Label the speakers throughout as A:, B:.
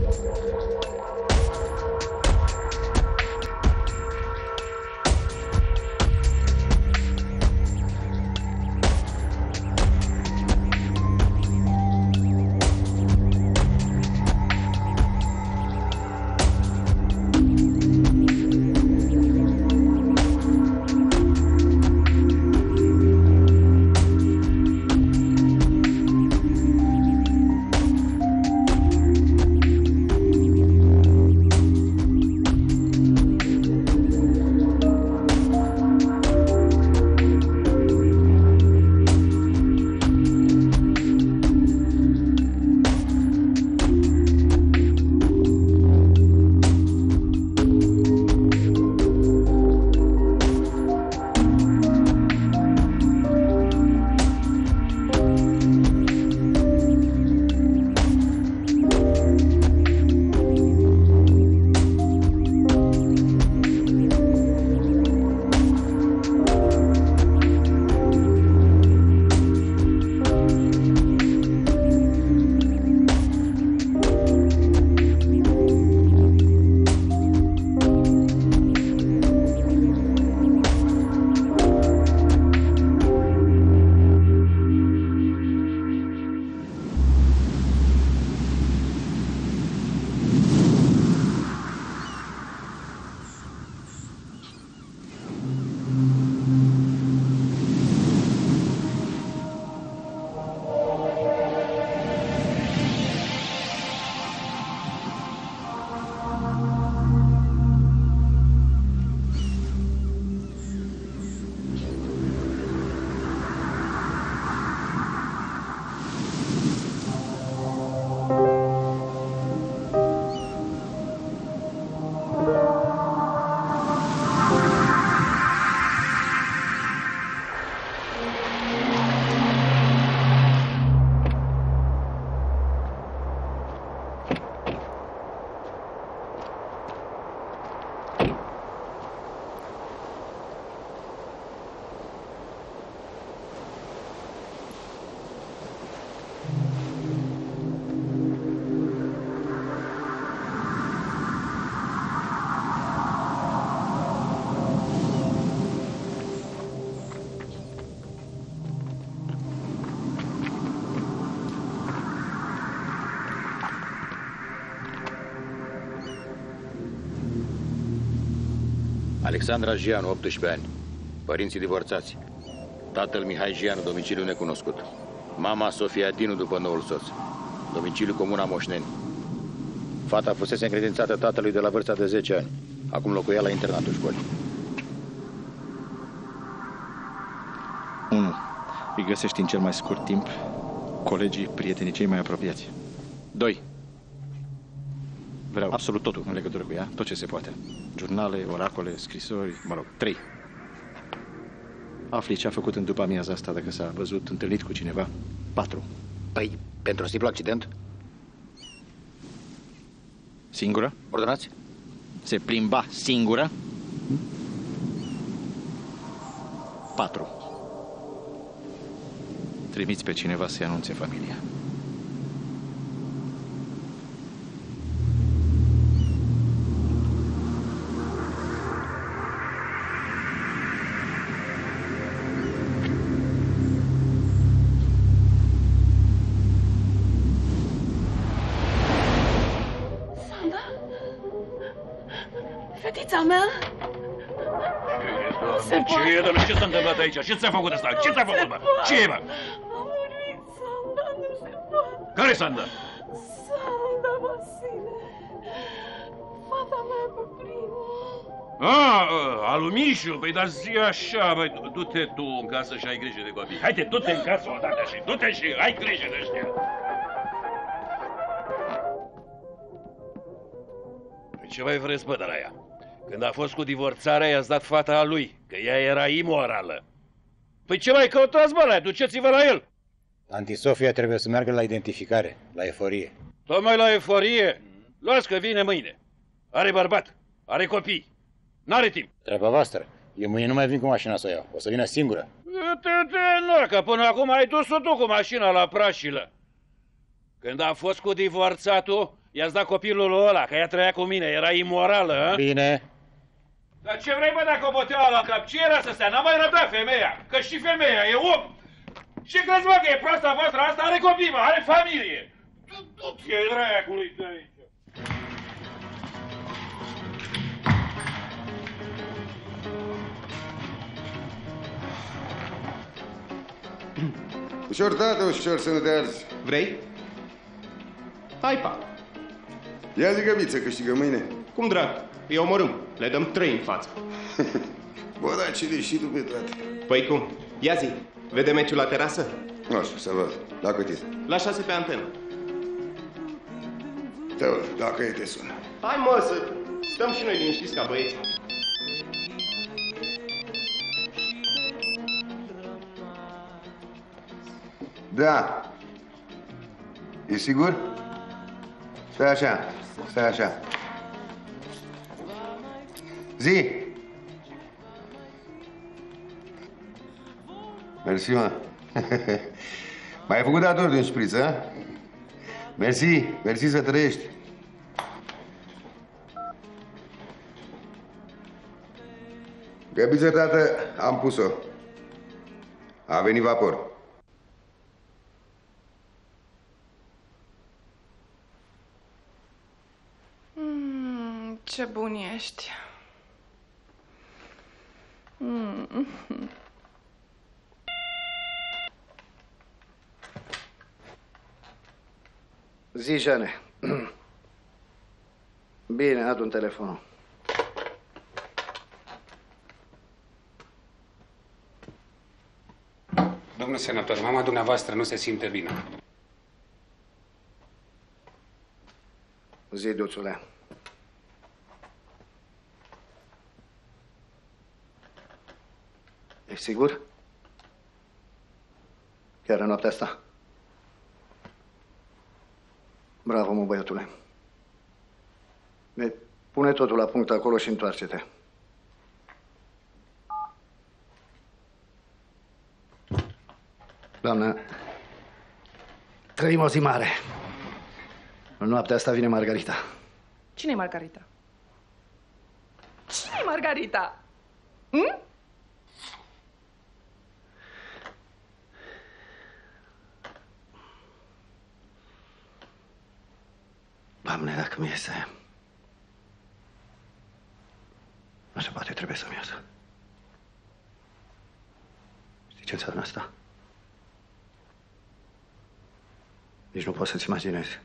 A: Alexandra Gianu, 18 ani. Părinții divorțați. Tatăl Mihai Gianu, domiciliu necunoscut. Mama Sofia Dinu, după noul soț. Domiciliu Comuna Moșneni. Fata fusese încredințată tatălui de la vârsta de 10 ani. Acum locuia la internatul școlii.
B: 1. Îi găsești în cel mai scurt timp colegii, prietenii cei mai apropiați. 2. Vreau absolut totul în legătură cu ea, tot ce se poate. Jurnale, oracole, scrisori, mă rog. 3. Afli ce a făcut în după amiaza asta, dacă s-a văzut, întâlnit cu cineva. 4.
A: Păi, pentru un simplu accident?
B: Singură?
A: Ordonați?
B: Se plimba singură? 4. Trimiți pe cineva să-i anunțe familia.
C: Fetița mea?
D: Ce e, domnule? Ce s-a întâmplat aici? Ce ți-a făcut ăsta? Ce ți-a făcut, bă? Ce e, bă?
C: A murit Sanda, nu se poate.
D: Care Sanda?
C: Sanda, Vasile. Fata mea cu primul.
D: Alumișu? Păi dar zi așa, băi, du-te tu în casă și ai grijă de copii. Haide, du-te în casă odată și du-te și ai grijă de ăștia. Ce mai vreți, bă, de la ea? Când a fost cu divorțarea, i-ați dat fata a lui, că ea era imorală. Păi ce mai căutați, bă, la? Duceți-vă la el.
A: Tanti Sofia trebuie să meargă la identificare, la eforie.
D: Tocmai la eforie? Luați că vine mâine. Are bărbat, are copii, n-are timp.
A: Treaba voastră. Eu mâine nu mai vin cu mașina să o iau. O să vină singură.
D: Nu, că până acum ai dus-o tu cu mașina la Prașilă. Când a fost cu divorțatul, I-ați dat copilul ăla, că ea trăia cu mine, era imorală, hă?
A: Bine.
D: Dar ce vrei, bă, dacă o băteau la cap? Ce era să stea? N-a mai răbdat femeia, că și femeia e om. Ce crezi, bă, că e proasta voastră? Asta are copii, mă, are familie. Du-te, dracului de aici.
E: Ușor, tată, ușor să nu te arzi.
F: Vrei? Hai, pa.
E: Ia zi, Găbiță, câștigă mâine.
F: Cum drag? Îi omorâm. Le dăm 3 în față.
E: Bă, da, ce și tu pe toate.
F: Păi cum? Ia zi. Vede meciul la terasă?
E: Nu știu, să văd. La cât e?
F: La 6 pe antenă.
E: Tău, dacă e, te sună.
F: Hai, mă, să stăm și noi liniștiți ca băieți.
E: Da. E sigur? Stai așa, stai așa. Zi! Mersi, mă. M-ai făcut dator de un șpriț, a? Mersi, mersi să trăiești. Găbiță, tată, am pus-o. A venit vapor.
C: Ce bun ești.
G: Zi, Jane. Bine, adu-mi telefonul.
H: Domnul senator, mama dumneavoastră nu se simte bine.
G: Zi, duțule. Ești sigur? Chiar în noaptea asta? Bravo, mă, băiatule. Pune totul la punct acolo și întoarce-te. Doamnă, trăim o zi mare. În noaptea asta vine Margarita.
C: Cine-i Margarita? Cine-i Margarita? Hm?
G: Doamne, dacă mi iese... Nu se poate, trebuie să-mi iasă. Știi ce înseamnă asta? Nici nu poți să-ți imaginezi.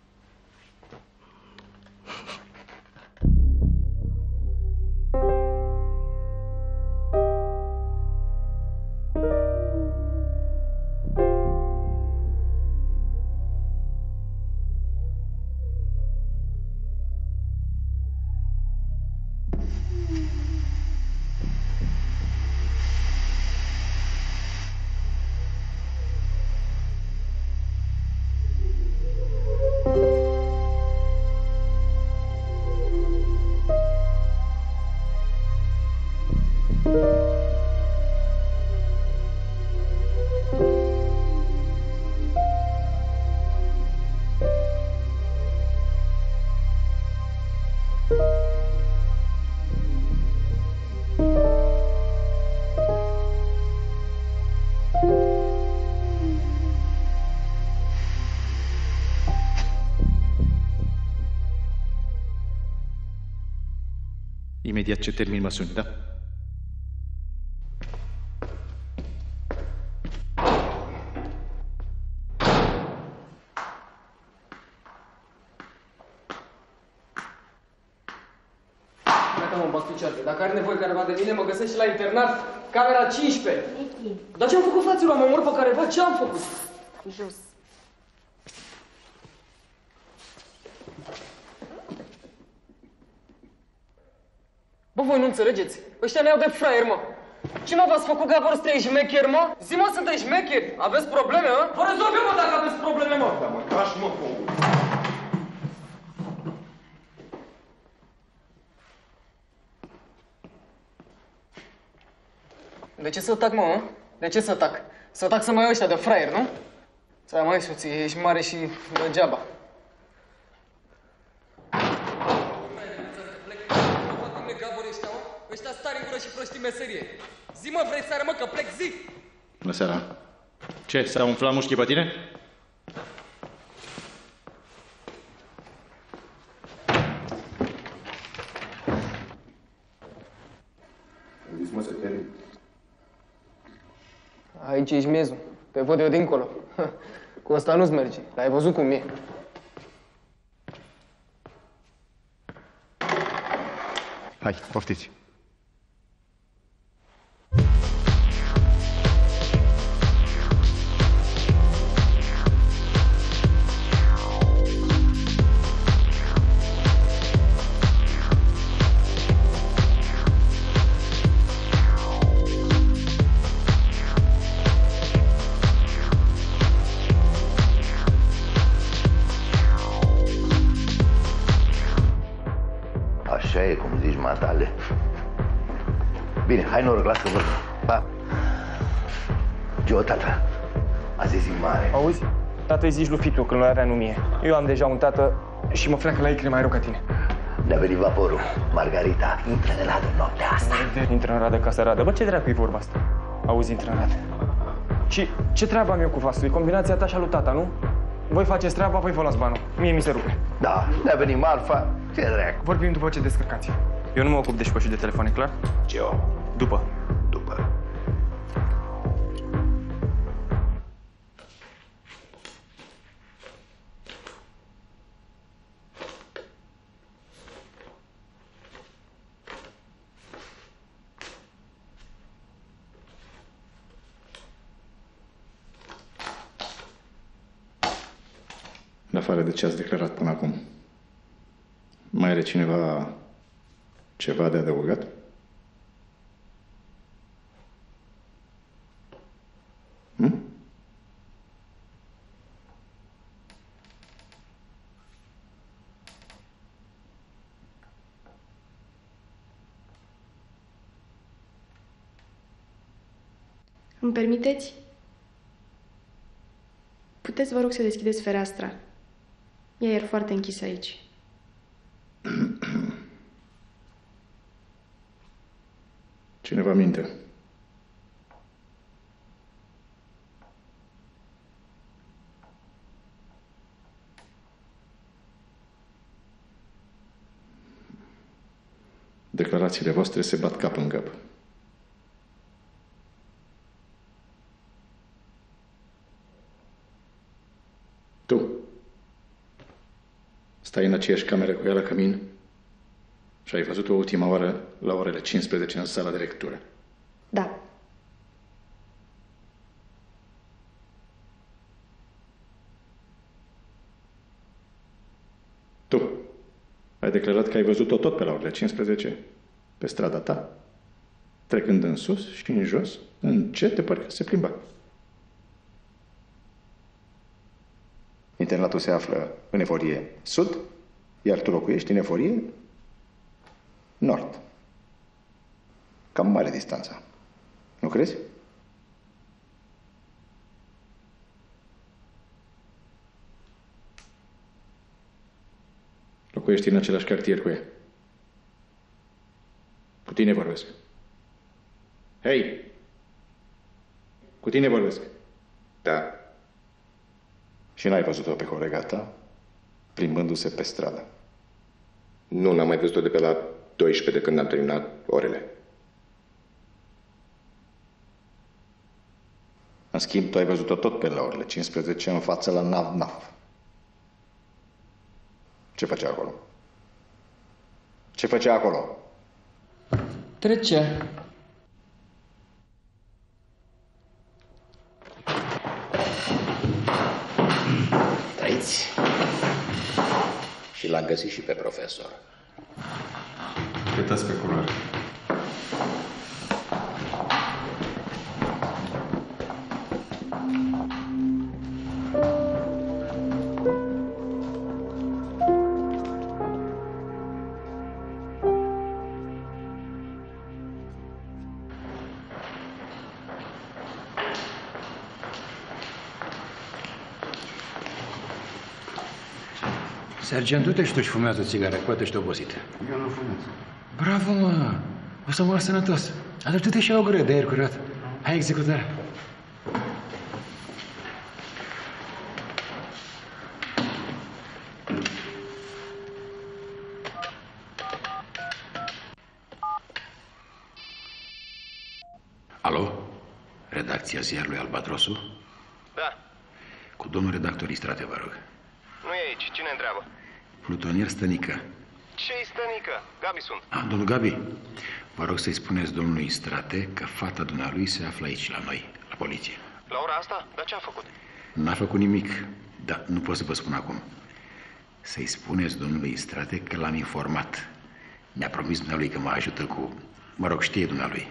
B: Imediat ce termin, mă suni, da?
I: Gata, mă, pastuceate. Dacă are nevoie careva de mine, mă găsești și la internat, camera 15. Dar ce-am făcut, fraților? Am omorât pe careva? Ce-am făcut?
C: Jos.
I: Bă, voi nu înțelegeți? Ăștia ne iau de fraier, mă. Ce mă v-ați făcut, Gabor, să trăiești șmecheri, mă? Zi, mă, sunteți șmecheri? Aveți probleme, mă? Vă rezolv eu, mă, dacă aveți probleme, mă. Da, mă, cași, mă, cu... De ce să tac, mă? De ce să tac? Să tac să mă iau ăștia de fraier, nu? Să mai soție, ești mare și degeaba. stare în gură și prostii meserie. Zi, mă, vrei seara, mă, că plec, zi!
B: Bună seara. Ce, s-a umflat mușchii pe tine?
I: Aici ești miezul. Te văd eu dincolo. Cu ăsta nu-ți merge. L-ai văzut cum e.
E: Hai, poftiți.
J: Așa e, cum zici, matale. Bine, hai noroc, lasă-vă. Pa. Gio, tata, azi e zi mare.
K: Auzi? Tata îi zici lui Fitu când l-avea în mie. Eu am deja un tată și mă freacă la ecre mai rău ca tine.
J: Ne-a venit vaporul. Margarita, intră în radă noaptea asta.
K: Intră în radă ca să radă. Bă, ce dracu e vorba asta? Auzi, intră în radă. Și ce treabă am eu cu vasul? E combinația ta și a lui tata, nu? Voi faceți treaba, voi vă luați banul. Mie mi se rupe.
J: Da, ne-a venit marfa. Ce dracu?
K: Vorbim după ce descărcați. Eu nu mă ocup de școală și de telefon, e clar?
J: Geo.
K: După.
J: După.
B: În afară de ce ați declarat până acum, mai are cineva ceva de adăugat?
L: Îmi permiteți? Puteți, vă rog, să deschideți fereastra. E aer foarte închis aici.
B: Cineva minte. Declarațiile voastre se bat cap în cap. Tu stai în aceeași cameră cu ea la cămin și ai văzut-o ultima oară la orele 15 în sala de lectură.
L: Da.
B: Tu ai declarat că ai văzut-o tot pe la orele 15 pe strada ta, trecând în sus și în jos, încet de parcă se plimba.
E: Internatul se află în eforie sud, iar tu locuiești în eforie nord. Cam mare distanța. Nu crezi?
B: Locuiești în același cartier cu ea. Cu tine vorbesc. Hei! Cu tine vorbesc.
E: Da. Și n-ai văzut-o pe colega ta plimbându-se pe stradă?
F: Nu, n-am mai văzut-o de pe la 12 de când am terminat orele.
E: În schimb, tu ai văzut-o tot pe la orele 15 în față la Nav-Nav. Ce făcea acolo? Ce făcea acolo?
I: Trece.
J: Trăiți? Și l-am găsit și pe profesor.
B: Câtă speculare.
A: Sergent, du-te și tu și fumează o țigară, poate ești obosit.
E: Eu nu fumez.
A: Bravo, mă!
M: O să mor sănătos. Atunci du-te și ia o gură de aer curat. Hai executarea. Alo? Redacția ziarului Albatrosul?
N: Da.
M: Cu domnul redactor Istrate, vă rog.
N: Nu e aici. Cine întreabă?
M: Plutonier Stănică.
N: Ce-i Stănică? Gabi sunt.
M: Domnul Gabi, vă rog să-i spuneți domnului Istrate că fata dumnealui se află aici, la noi, la poliție.
N: La ora asta? Dar ce a făcut?
M: N-a făcut nimic, dar nu pot să vă spun acum. Să-i spuneți domnului Istrate că l-am informat. Mi-a promis dumnealui că mă ajută cu... Mă rog, știe dumnealui.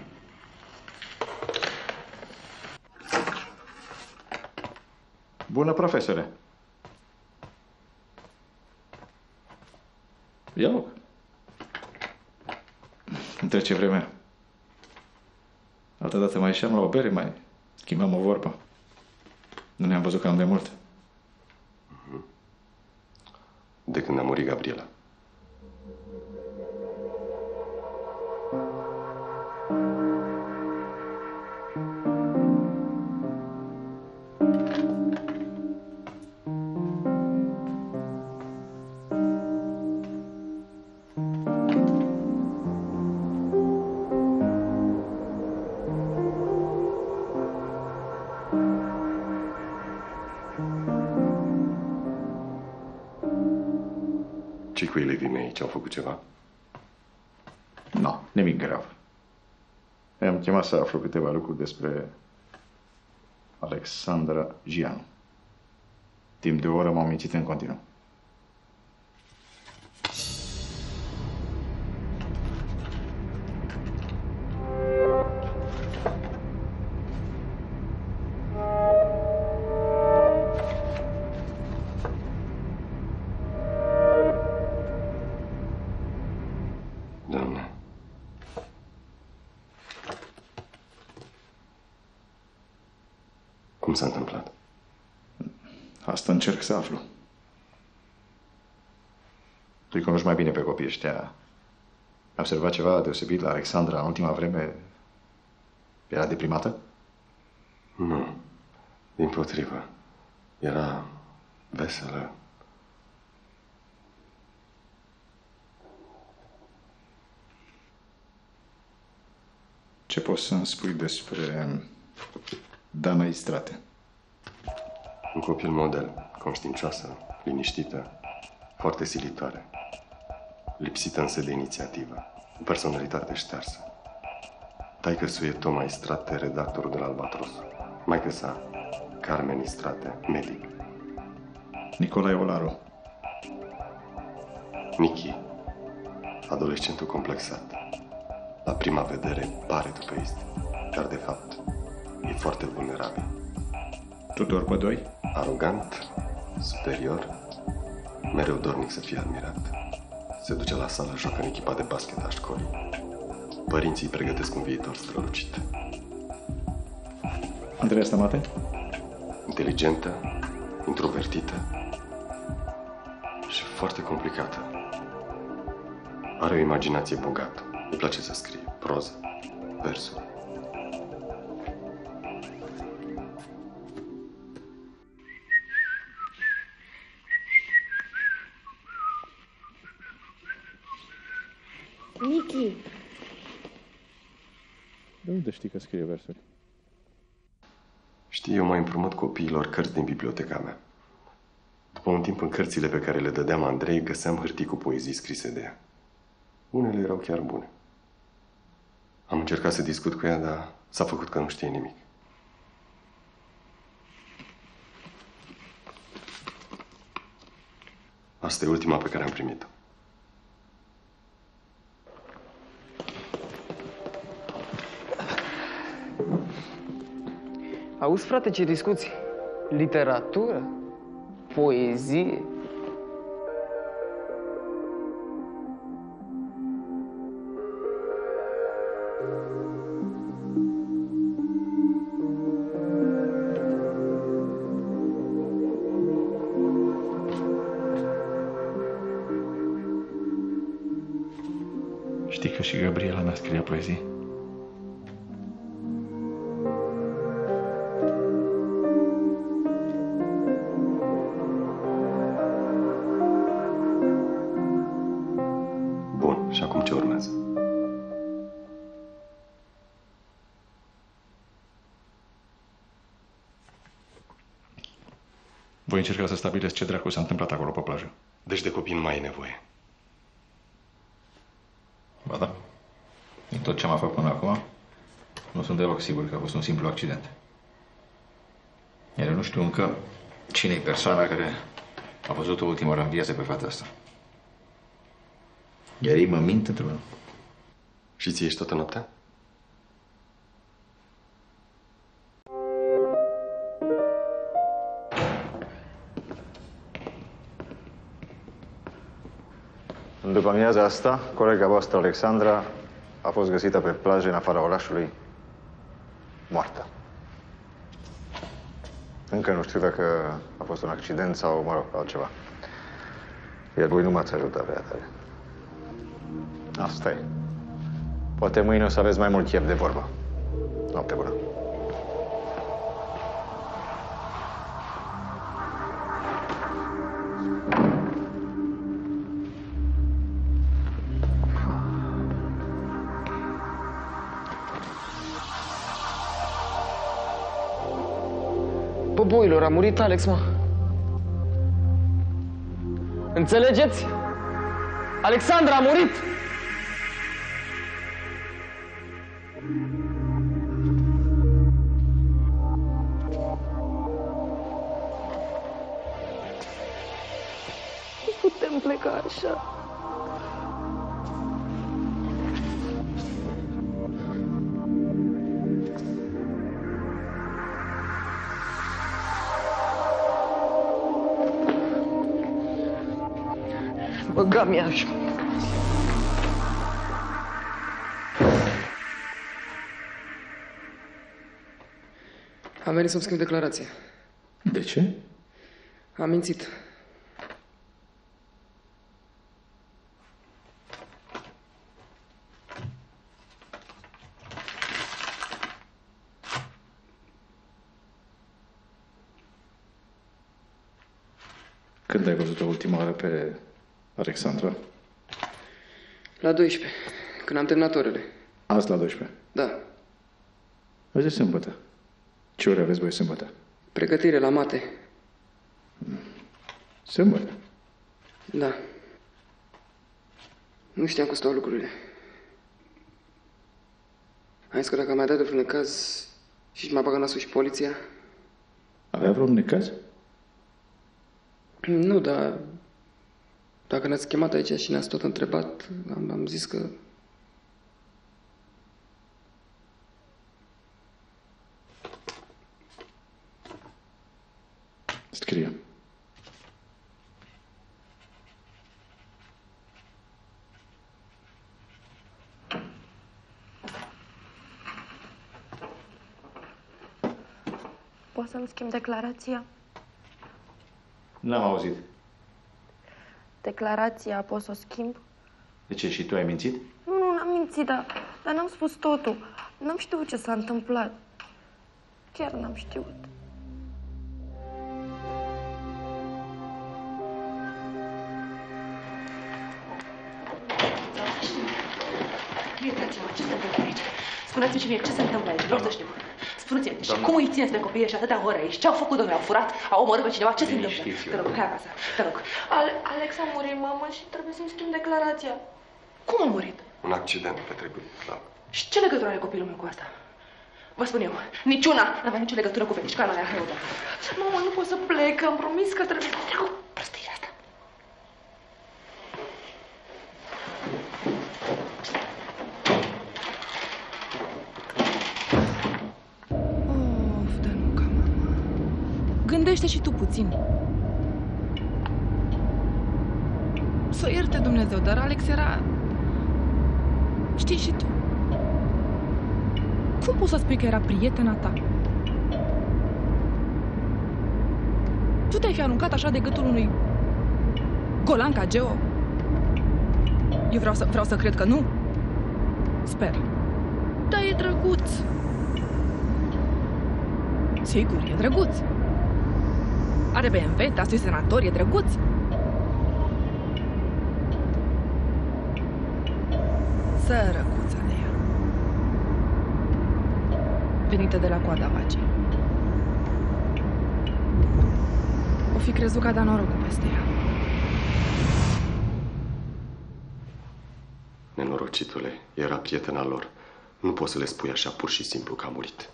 B: Bună, profesore. Ia loc. Îmi trece vremea. Altădată mai ieșeam la o bere, mai schimbam o vorbă. Nu ne-am văzut cam de mult.
F: De când a murit Gabriela. Cei cu elevii mei aici au făcut ceva?
B: Nu, nimic grav. I-am chemat să aflu câteva lucruri despre Alexandra Gianu. Timp de o oră m-au mințit în continuu.
F: Doamne. Cum s-a întâmplat?
B: Asta încerc să aflu. Tu-i cunoști mai bine pe copiii ăștia. Ai observat ceva deosebit la Alexandra în ultima vreme? Era deprimată?
F: Nu. Dimpotrivă. Era veselă.
B: Ce poți să-mi spui despre Dana Istrate?
F: Un copil model, conștiincioasă, liniștită, foarte silitoare, lipsită însă de inițiativă, o personalitate ștearsă. Taică-su e Toma Istrate, redactorul de la Albatros. Maică-sa, Carmen Istrate, medic.
B: Nicolae Olaru.
F: Nichi, adolescentul complexat. La prima vedere pare tupeist, dar de fapt e foarte vulnerabil.
B: Tudor Bădoi?
F: Arogant, superior, mereu dornic să fie admirat. Se duce la sală, joacă în echipa de basket a școlii. Părinții îi pregătesc un viitor strălucit.
B: Andreea Stamate?
F: Inteligentă, introvertită și foarte complicată. Are o imaginație bogată. Îi place să scrie proză, versuri.
L: Nichi!
B: De unde știi că scrie versuri?
F: Știi, eu mai împrumut copiilor cărți din biblioteca mea. După un timp în cărțile pe care le dădeam Andrei, găseam hârtii cu poezii scrise de ea. Unele erau chiar bune. Am încercat să discut cu ea, dar s-a făcut că nu știe nimic. Asta e ultima pe care am primit-o.
I: Auzi, frate, ce discuții? Literatură? Poezie?
B: Știi că și Gabriela mea scria poezii?
F: Bun, și acum ce urmează?
B: Voi încerca să stabilesc ce dracu s-a întâmplat acolo pe plajă.
F: Deci de copii nu mai e nevoie.
B: Ba da. Din tot ce am făcut până acum, nu sunt deloc sigur că a fost un simplu accident. Iar eu nu știu încă cine e persoana care a văzut-o ultima oară în viață pe fata asta. Iar ei mă mint într-una.
F: Și ție ești toată noaptea?
E: În după amiaza asta, colega voastră, Alexandra, a fost găsită pe plajă în afara orașului, moartă. Încă nu știu dacă a fost un accident sau, mă rog, altceva. Iar voi nu m-ați ajutat prea tare. Asta e. Poate mâine o să aveți mai mult chef de vorbă. Noapte bună.
I: Bă, boilor, a murit Alex, mă. Înțelegeți? Alexandra a murit!
C: Nu putem pleca așa.
I: Băga mi-a și... Am venit să-mi schimb declarația.
B: De ce?
I: Am mințit.
B: Când ai văzut-o ultima oară pe Alexandra?
I: La 12, când am terminat orele.
B: Azi la 12?
I: Da.
B: Azi e sâmbătă. Ce ore aveți voi sâmbătă?
I: Pregătire la mate.
B: Sâmbătă?
I: Da. Nu știam cum stau lucrurile. Am zis că dacă mi-a dat de vreun necaz și m-a băgat nasul și poliția...
B: Avea vreun necaz?
I: Nu, dar... Dacă ne-ați chemat aici și ne-ați tot întrebat, am zis că...
B: Scrie.
L: Poți să-mi schimb declarația?
B: N-am auzit.
L: Declarația poți să o schimb?
B: De ce? Și tu ai mințit?
L: Nu, n-am mințit, dar n-am spus totul. N-am știut ce s-a întâmplat. Chiar n-am știut.
O: Iertați-mă, ce se întâmplă aici? Spuneți-mi și mie, ce se întâmplă aici? Vreau să știu. Spuneți-mi, și cum îi țineți pe copii și atâtea ore aici? Ce au făcut, domnule? Au furat? Au omorât pe cineva? Ce se întâmplă? Te rog, hai acasă, te rog.
L: Alex a murit, mamă, și trebuie să-mi schimb declarația.
O: Cum a murit?
F: Un accident petrecut, da.
O: Și ce legătură are copilul meu cu asta? Vă spun eu, niciuna n-avea nicio legătură cu fetișcana aia Heuda.
L: Mamă, nu pot să plec, am promis că trebuie să treacă
O: prostia asta.
P: Of, Danuca, mama. Gândește și tu puțin. Să o ierte Dumnezeu, dar Alex era... Știi și tu. Cum poți să spui că era prietena ta? Tu te-ai fi aruncat așa de gâtul unui golan ca Geo? Eu vreau să cred că nu. Sper. Dar e drăguț. Sigur, e drăguț. Are BMW, tasul e senator, e drăguț. Sărăcuța de ea. Venită de la coada vacii. O fi crezut că a dat norocul peste ea.
F: Nenorocitule, era prietena lor. Nu poți să le spui așa pur și simplu că a murit.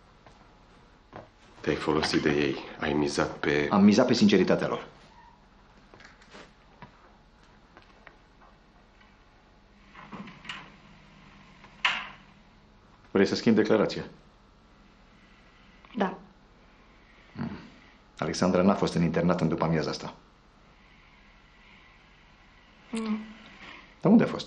F: Te-ai folosit de ei, ai mizat pe...
B: Am mizat pe sinceritatea lor. Vrei să schimbi declarația?
L: Da.
B: Alexandra n-a fost în internat în după amiaza asta.
L: Nu.
B: Dar unde a fost?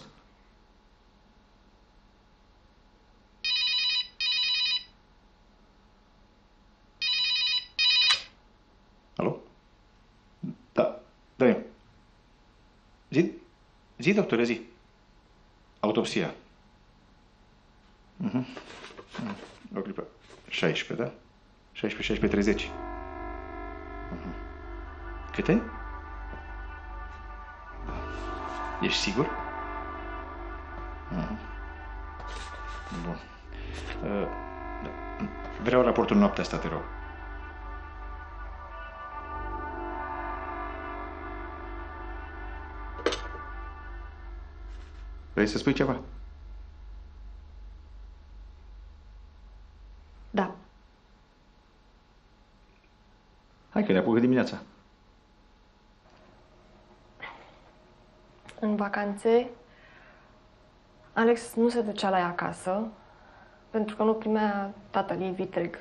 B: Alo? Da, da. Zi, doctore, zi. Autopsia. O clipă. 16, da? 16, 30. Câte? Ești sigur? Bun. Vreau raportul noaptea asta, te rog. Vrei să spui ceva?
L: Da.
B: Hai că ne apucă dimineața.
L: În vacanțe, Alex nu se ducea la ea acasă pentru că nu primea tatăl ei vitreg.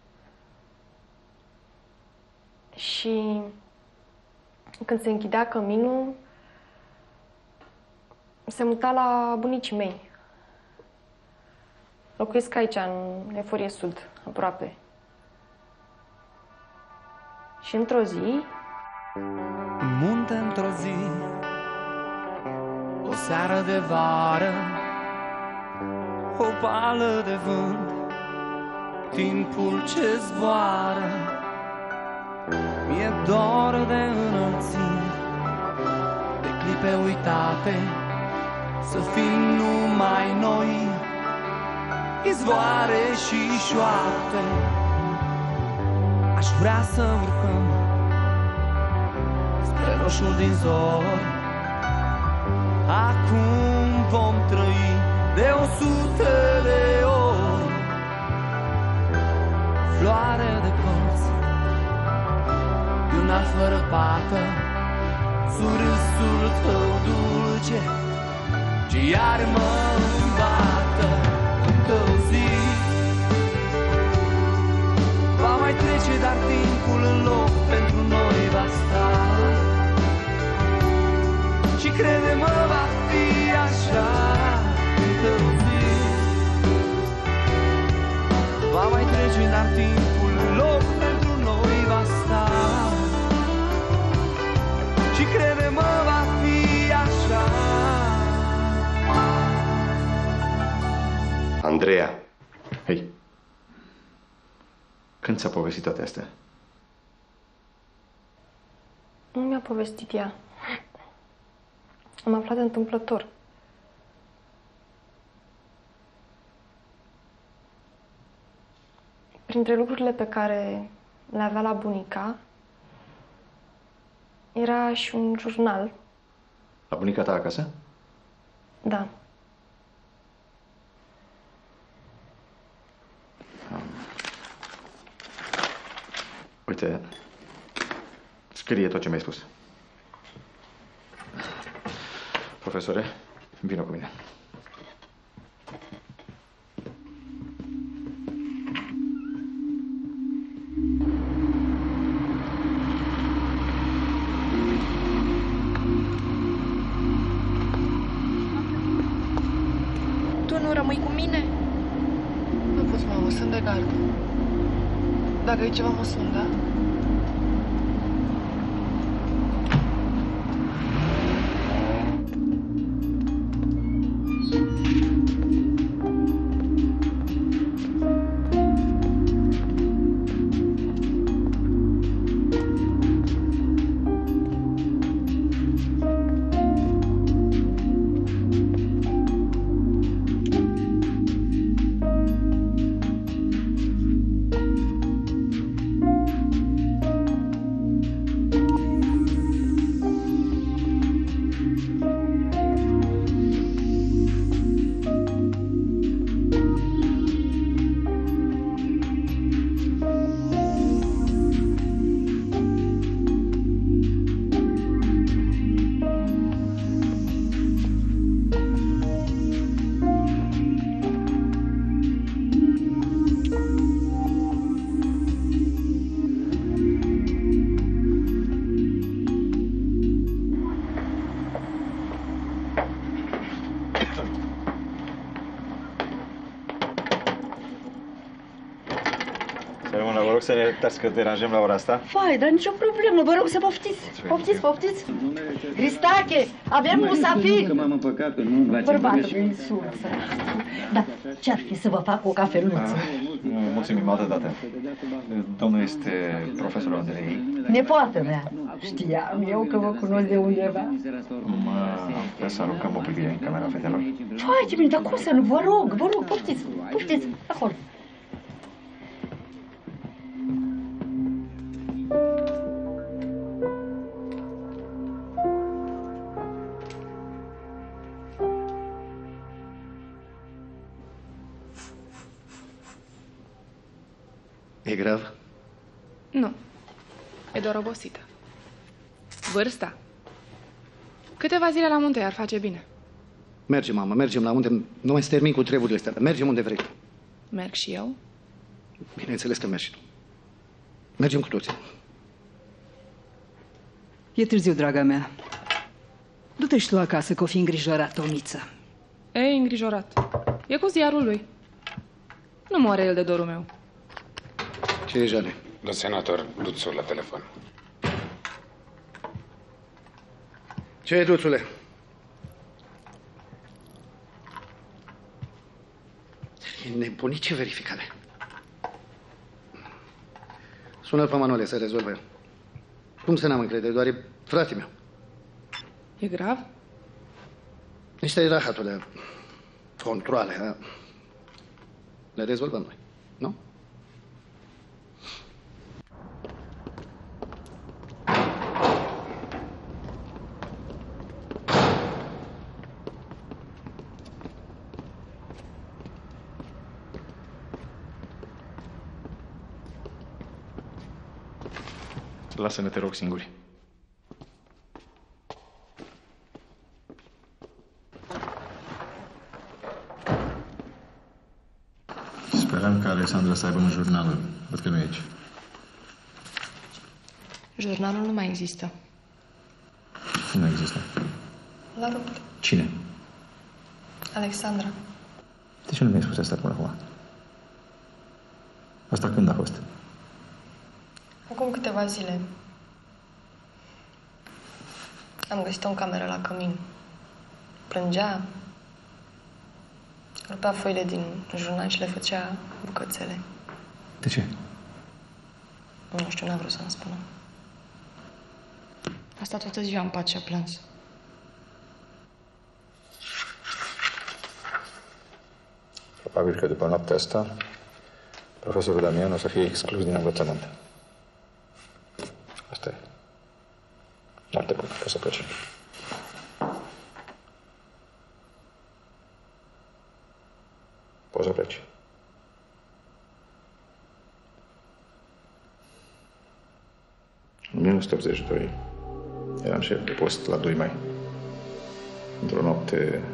L: Și când se închidea căminul, se muta la bunicii mei. Locuiesc aici, în Eforie Sud, aproape. Și într-o zi...
Q: În munte într-o zi, o seară de vară, o pală de vânt, timpul ce zboară, mi-e dor de înălțimi, de clipe uitate, să fim numai noi, izvoare și șoapte. Aș vrea să urcăm spre roșul din zor. Acum vom trăi de 100 de ori. Floare de colț, luna fără pată, surâsul tău dulce, ce iar mă îmbată. Într-o zi va mai trece, dar timpul în loc pentru noi va sta. Și crede-mă, va fi așa. Într-o zi va mai trece, dar timpul în loc pentru noi va sta. Și crede-mă, va fi așa.
F: Andreea.
B: Hei. Când ți-a povestit toate astea?
L: Nu mi-a povestit ea. Am aflat întâmplător. Printre lucrurile pe care le avea la bunica, era și un jurnal.
B: La bunica ta acasă?
L: Da.
B: Uite, scrie tot ce mi-ai spus. Profesore, vină cu mine.
P: Tu nu rămâi cu mine? Nu pot, mamă, sunt de gardă. Dacă e ceva, mă sun, da?
E: rog să ne iertați că deranjăm la ora asta.
R: Fai, dar nicio problemă, vă rog să poftiți. Poftiți, poftiți. Cristache, avem musafir.
S: Că m-am împăcat, că nu...
R: Bărbatul e surd, da, ce-ar fi să vă fac o cafeluță?
E: Mulțumim, altă dată. Domnul este profesorul Andrei.
R: Nepoată mea. Știam eu că vă cunosc de undeva.
E: Vreau să aruncăm o privire în camera fetelor.
R: Hai, ce bine, dar cum să nu? Vă rog, poftiți, poftiți, acolo.
G: E grav?
P: Nu. E doar obosită. Vârsta? Câteva zile la munte ar face bine.
G: Mergem, mamă, mergem la unde... Nu mai să termin cu treburile astea, dar mergem unde vrei.
P: Merg și eu?
G: Bineînțeles că mergi. Mergem cu toții.
T: E târziu, draga mea. Du-te și tu acasă, că o fi îngrijorat, Tomiță.
P: E îngrijorat. E cu ziarul lui. Nu moare el de dorul meu.
G: Ce e, Jale?
H: Domn senator, Duțul la telefon.
G: Ce e, Duțule? E nebunit, ce verificare? Sună-l pe Manole să rezolve. Cum să n-am încredere? Doar e frate meu.
P: E grav?
G: Niște rahatule, controale, le rezolvăm noi, nu?
E: Lasă-ne, te rog, singuri. Speram că Alexandra să aibă un jurnal. Văd că nu e aici.
L: Jurnalul nu mai există.
E: Nu există.
L: L-a rupt.
E: Cine?
L: Alexandra.
E: De ce nu mi-ai spus asta până acum? Asta când a fost?
L: Acum câteva zile am găsit-o în cameră la cămin. Plângea, rupea foile din jurnal și le făcea bucățele.
E: De ce?
L: Nu știu, n-a vrut să-mi spună. A stat toată ziua în pat și a plâns.
E: Probabil că după noaptea asta, profesorul Damian o să fie exclus din învățământ. Asta e. Noapte bună, poți să pleci. Poți să pleci. În 1982 eram șef de post la 2 mai. Într-o noapte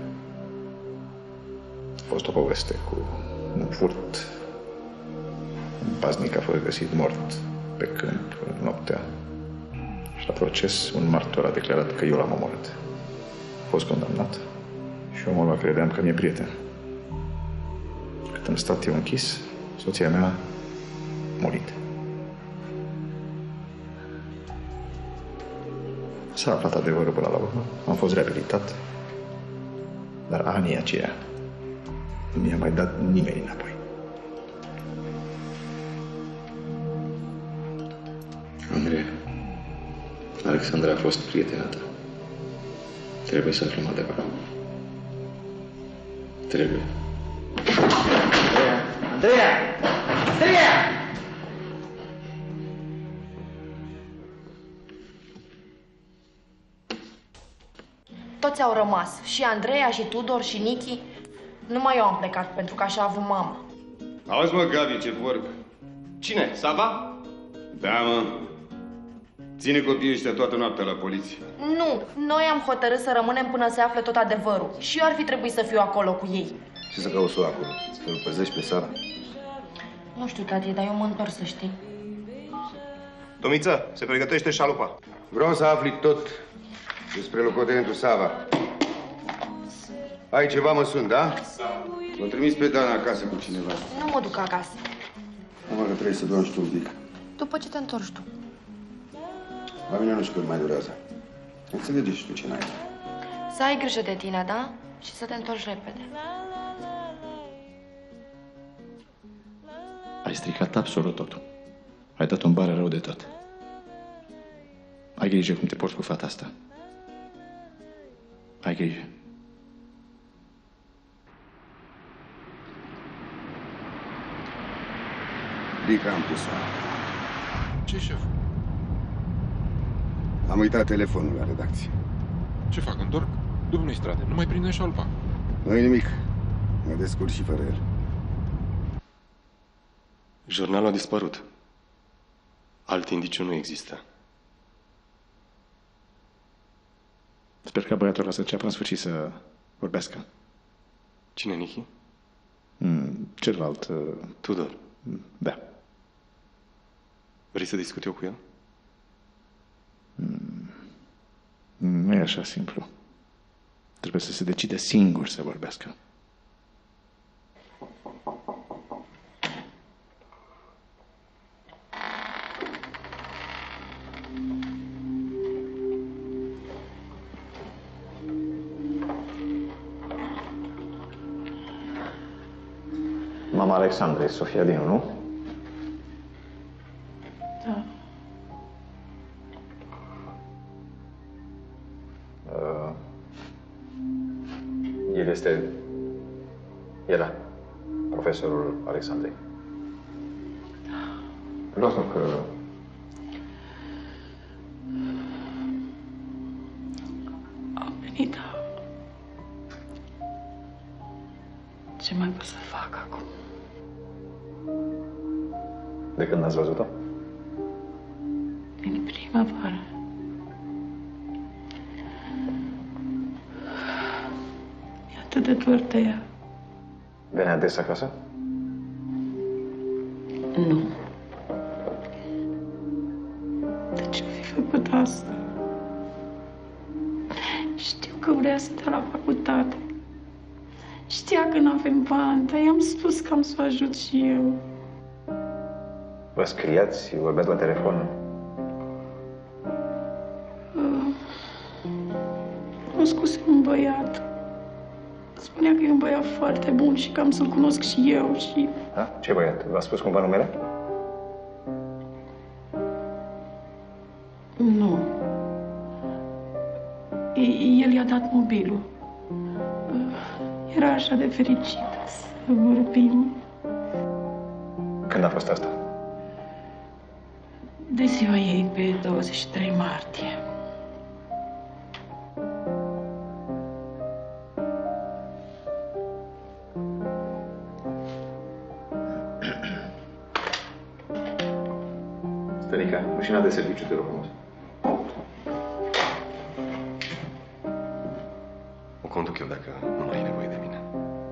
E: a fost o poveste cu un furt. Un paznic a fost găsit mort pe câmp în noaptea. Și la proces, un martor a declarat că eu l-am omorât. A fost condamnat și omul ăla credeam că mi-e prieten. Cât am stat eu închis, soția mea a murit. S-a aflat adevărul până la urmă. Am fost reabilitat. Dar anii aceia nu mi-a mai dat nimeni înapoi. Andrei, Alexandra a fost prietena ta. Trebuie să aflăm adevărul. Trebuie.
R: Andreea! Andreea!
O: Toți au rămas. Și Andreea, și Tudor, și Nichi. Numai eu am plecat, pentru că așa a avut mama.
U: Auzi, mă, Gabi, ce vorb.
N: Cine? Sava?
U: Da, mă. Ține copiii ăștia toată noaptea la poliție.
O: Nu, noi am hotărât să rămânem până se află tot adevărul. Și eu ar fi trebuit să fiu acolo cu ei.
U: Ce să cauți acolo? Să-l păzești pe Sara?
O: Nu știu, tati, dar eu mă întorc, să știi.
N: Tomiță, se pregătește șalupa.
U: Vreau să afli tot despre locotenentul Sava. Ai ceva, mă sun, da? M-am trimis pe Dan acasă cu cineva.
O: Nu mă duc acasă.
U: Mă că trebuie să dormi și tu un pic.
L: După ce te întorci tu.
U: La mine nu știu cât mai durează. Înțelegi și tu ce n-ai.
L: Să ai grijă de tine, da? Și să te întorci repede.
B: Ai stricat absolut totul. Ai dat un bare rău de tot. Ai grijă cum te porți cu fata asta. Ai grijă.
U: Rica am pus-o.
H: Ce, șef?
U: Am uitat telefonul la redacție.
H: Ce fac? Întorc? Domnul Strade, nu mai prinde șalpa.
U: Nu-i nimic. Mă descurc și fără el.
F: Jurnalul a dispărut. Alt indiciu nu există.
B: Sper că băiatul ăla să înceapă în sfârșit să vorbească.
F: Cine, Nichi?
B: Celălalt...
F: Tudor.
B: Da.
F: Vrei să discut eu cu el?
B: Nu e așa simplu. Trebuie să se decide singur să vorbească.
E: Mama Alexandrei, Sofia Dinu, nu?
O: Da.
E: El este... Era profesorul Alexandrei. Vreau că...
O: Am venit, da. Ce mai pot să fac acum?
E: De când n-ați văzut-o?
O: Din primăvară. E atât de dor de ea.
E: Venea des acasă?
O: Nu. De ce ai făcut asta? Știu că vrea să dea la facultate. Știa că n-avem bani, dar i-am spus că am să o ajut și eu.
E: Vă scriați, vorbeați la telefon?
O: Cunoscuse un băiat. Spunea că e un băiat foarte bun și că am să-l cunosc și eu și...
E: Da? Ce băiat? V-a spus cumva numele?
O: Nu. El i-a dat mobilul. Era așa de fericită să vorbim.
E: Când a fost asta?
O: De ziua ei, pe 23 martie.
B: Stănica, mașina de serviciu, te rog frumos.
F: O conduc eu dacă nu mai ai nevoie de mine.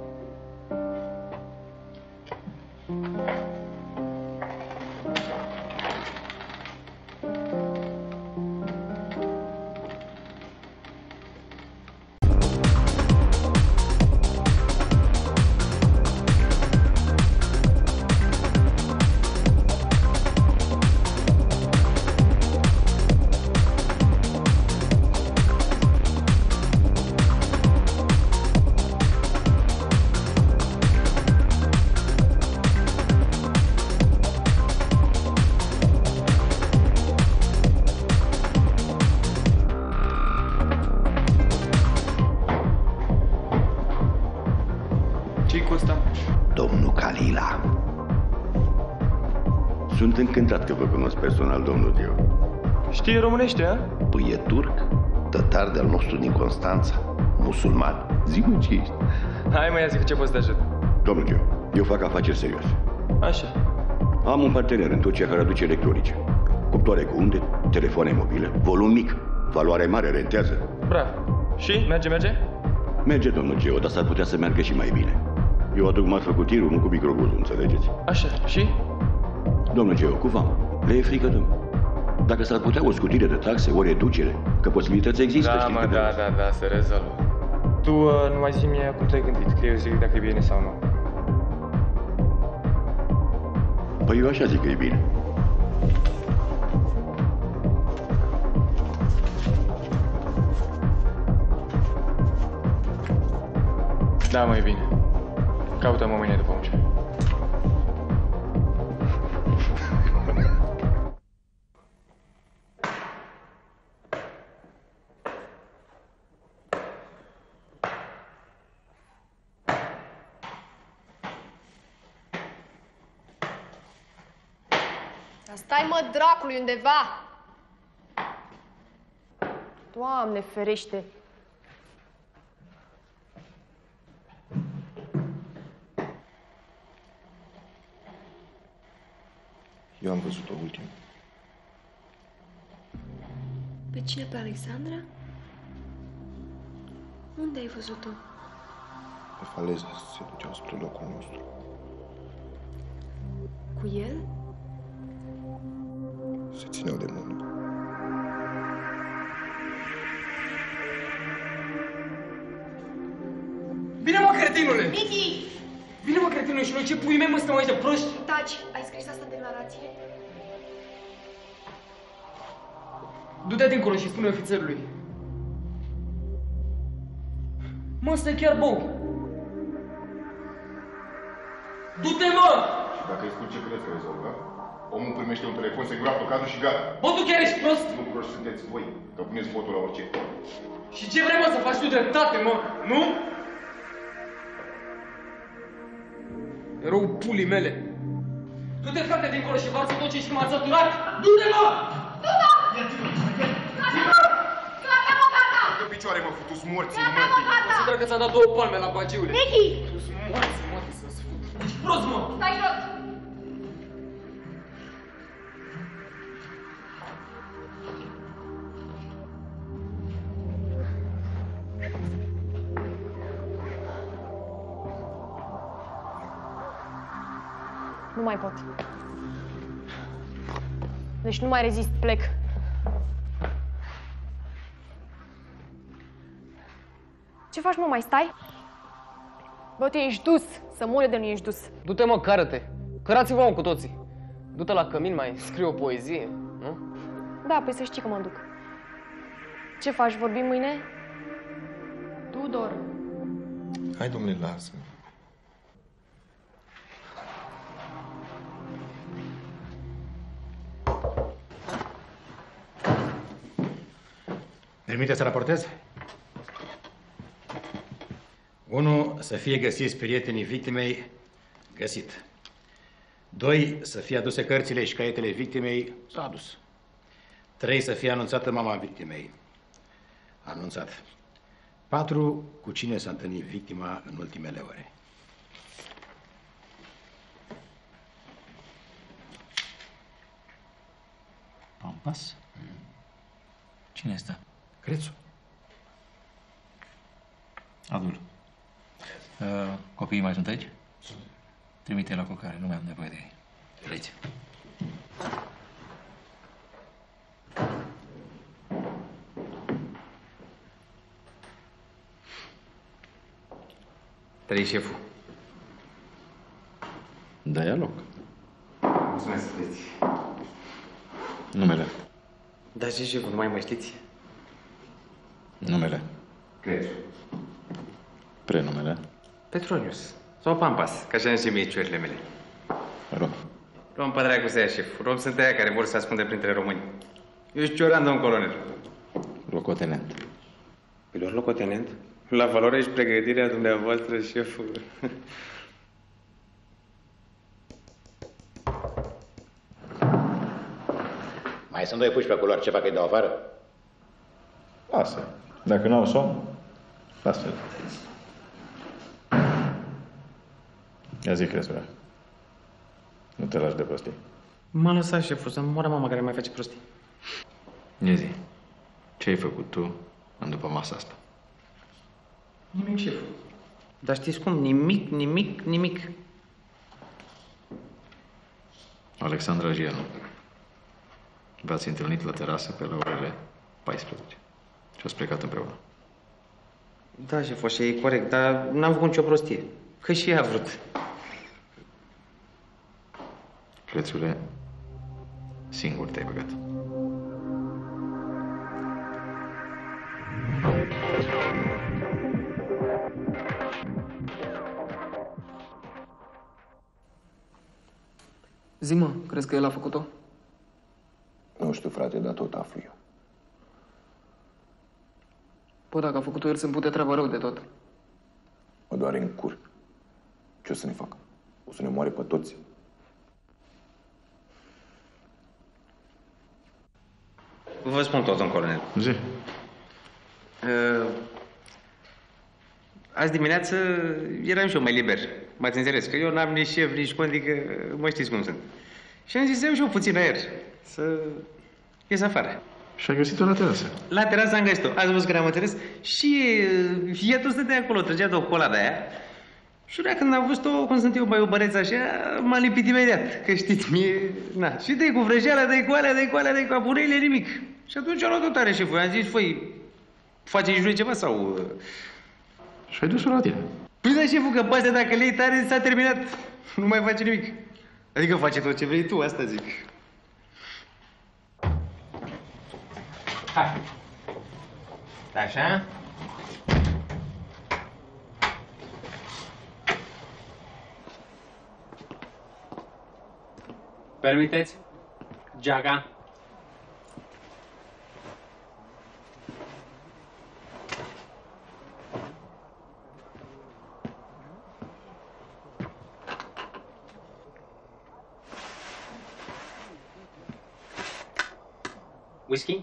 K: Ce-i cu ăsta?
J: Domnul Calila.
U: Sunt încântat că vă cunosc personal, domnul Dio.
K: Știi românește, a?
J: Păi e turc, tătar de-al nostru din Constanța, musulman. Zi-mă ce ești.
K: Hai mă, ia zic ce poți să te ajut.
U: Domnul Dio, eu fac afaceri serioase.
K: Așa.
U: Am un partener în Turcia care aduce electronice. Cuptoare cu unde, telefoane mobile, volum mic, valoare mare, rentează.
K: Bravo. Și? Merge?
U: Merge, domnul Geo, dar s-ar putea să meargă și mai bine. Eu aduc marfă cu tirul, nu cu microbuzul, înțelegeți?
K: Așa. Și?
U: Domnul Geo, cu vama, le e frică, domnul. Dacă s-ar putea o scutire de taxe, o reducere, că posibilități există,
K: da, știi?
U: mă,
K: Da, se rezolvă. Tu nu mai zi-mi cum te-ai gândit, că eu zic dacă e bine sau nu.
U: Păi eu așa zic că e bine.
K: Da, mai bine. Caută-mă mâine după munce.
L: Stai, mă, dracului, undeva! Doamne ferește!
H: Eu am văzut-o ultim.
L: Pe cine? Pe Alexandra? Unde ai văzut-o?
H: Pe faleză se duceau spre locul nostru.
L: Cu el?
H: Se țineau de mână.
I: Bine, mă, cretinule!
R: Vicky!
I: Bine, mă, cretinule, și noi ce pui mei, mă, stăm aici de proști?
L: Taci, ai scris asta în declarație?
I: Du-te dincolo și spune ofițerului. Mă, ăsta e chiar bou. Du-te, mă!
U: Și dacă îi spui ce crezi că rezolvă, omul primește un telefon, se gura tocadul și gata.
I: Bă, tu chiar ești prost?
U: Nu proști sunteți voi, că puneți votul la orice.
I: Și ce vrei, mă, să faci tu dreptate, mă? Nu? Erou pulii mele. Du-te, frate, dincolo și varsă tot ce ești m-a săturat. Du-te, mă!
R: Du-mă!
U: Că picioare, mă, futu-s morții,
R: mă!
I: Să dragă ți-am dat 2 palme la bagiule.
R: Vicky!
I: Tu-s morți, mă, să-ți fut. Ești prost, mă!
R: Stai jos!
L: Nu mai pot. Deci nu mai rezist, plec. Ce faci, mă, mai stai? Bă, tu ești dus, să mori de nu ești dus.
I: Du-te, mă, cară-te. Cărați-vă, mă, cu toții. Du-te la cămin, mai scrie o poezie, nu?
L: Da, păi să știi că mă duc. Ce faci, vorbim mâine? Tudor.
H: Hai, domnule, lasă.
M: Permite să raportez? 1. Să fie găsiți prietenii victimei, găsit. 2. Să fie aduse cărțile și caietele victimei, s-a adus. 3. Să fie anunțată mama victimei, anunțat. 4. Cu cine s-a întâlnit victima în ultimele ore.
B: Pampas? Cine este?
M: Crețu.
B: Adul. Copiii mai sunt aici? Trimite la culcare, nu mai am nevoie de ei. Treci.
S: Trei, șeful.
B: Da, ia loc.
S: Mulțumesc, frăți.
B: Numele.
S: Da, și șeful, nu mai mă știți?
B: Numele.
S: Crețu.
B: Prenumele.
S: Petronius. Sau Pampas, ca așa și mie ciorile mele.
B: Rom.
S: Rom, pe dracu să ia, șef. Rom sunt aia care vor să se ascunde printre români. Eu sunt cioran, domn colonel.
B: Locotenent.
S: Păi doar locotenent? La valoare și pregătirea dumneavoastră, șeful.
J: Mai sunt 2 puși pe culoare, ce fac, îi dau afară?
E: Lasă. Dacă n-au somn, lasă-l. Ia zi, Crețule. Nu te lași de prostii.
S: M-a lăsat, șeful, să moară mama care mai face prostii.
B: Ia zi. Ce ai făcut tu în după masa asta?
S: Nimic, șeful. Dar știți cum? Nimic.
B: Alexandra Gianu. V-ați întâlnit la terasă pe la orele 14 și ați plecat împreună.
S: Da, șeful, așa e corect, dar n-am făcut nicio prostie. Că și ea a vrut.
B: Prețule, singur te-ai băgat.
I: Zi-mă, crezi că el a făcut-o?
U: Nu știu, frate, dar tot aflu eu.
I: Bă, dacă a făcut-o el, să-mi pute treaba rău de tot.
U: Mă doare în cur. Ce o să ne facă? O să ne moare pe toți?
S: Vă spun tot, domn colonel.
B: Zi.
S: Azi dimineață eram și eu mai liber. M-ați înțeles, că eu n-am nici șef, nici condi, că mă știți cum sunt. Și am zis să iau și eu puțin aer, să ies afară.
B: Și ai găsit-o la terasă?
S: La terasă am găsit-o. Ați văzut că ne-am înțeles? Și ea tot stătea acolo, trăgea de o cola de aia. Și ea, când am văzut-o, cum sunt eu mai obăreț așa, m-a lipit imediat. Că știți, mie... Na. Și dă-i cu vrăjeala, dă-i cu alea, dă-i cu alea, dă-i cu apuneile, nimic. Și atunci am luat-o tare șeful. I-am zis, făi, faceți voi ceva sau...
B: Și ai dus-o la tine?
S: Păi da, șeful, că pe dacă le iei tare, s-a terminat. Nu mai face nimic. Adică face tot ce vrei tu, asta zic. Hai. Așa.
D: Permiteți? Geaga. Whisky?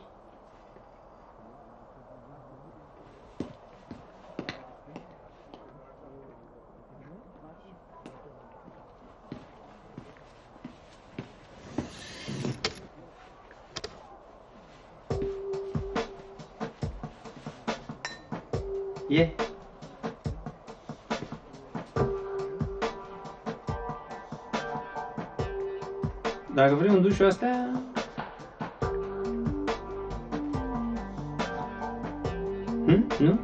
S: E?
D: Dacă vrei un dușul astea... Nu?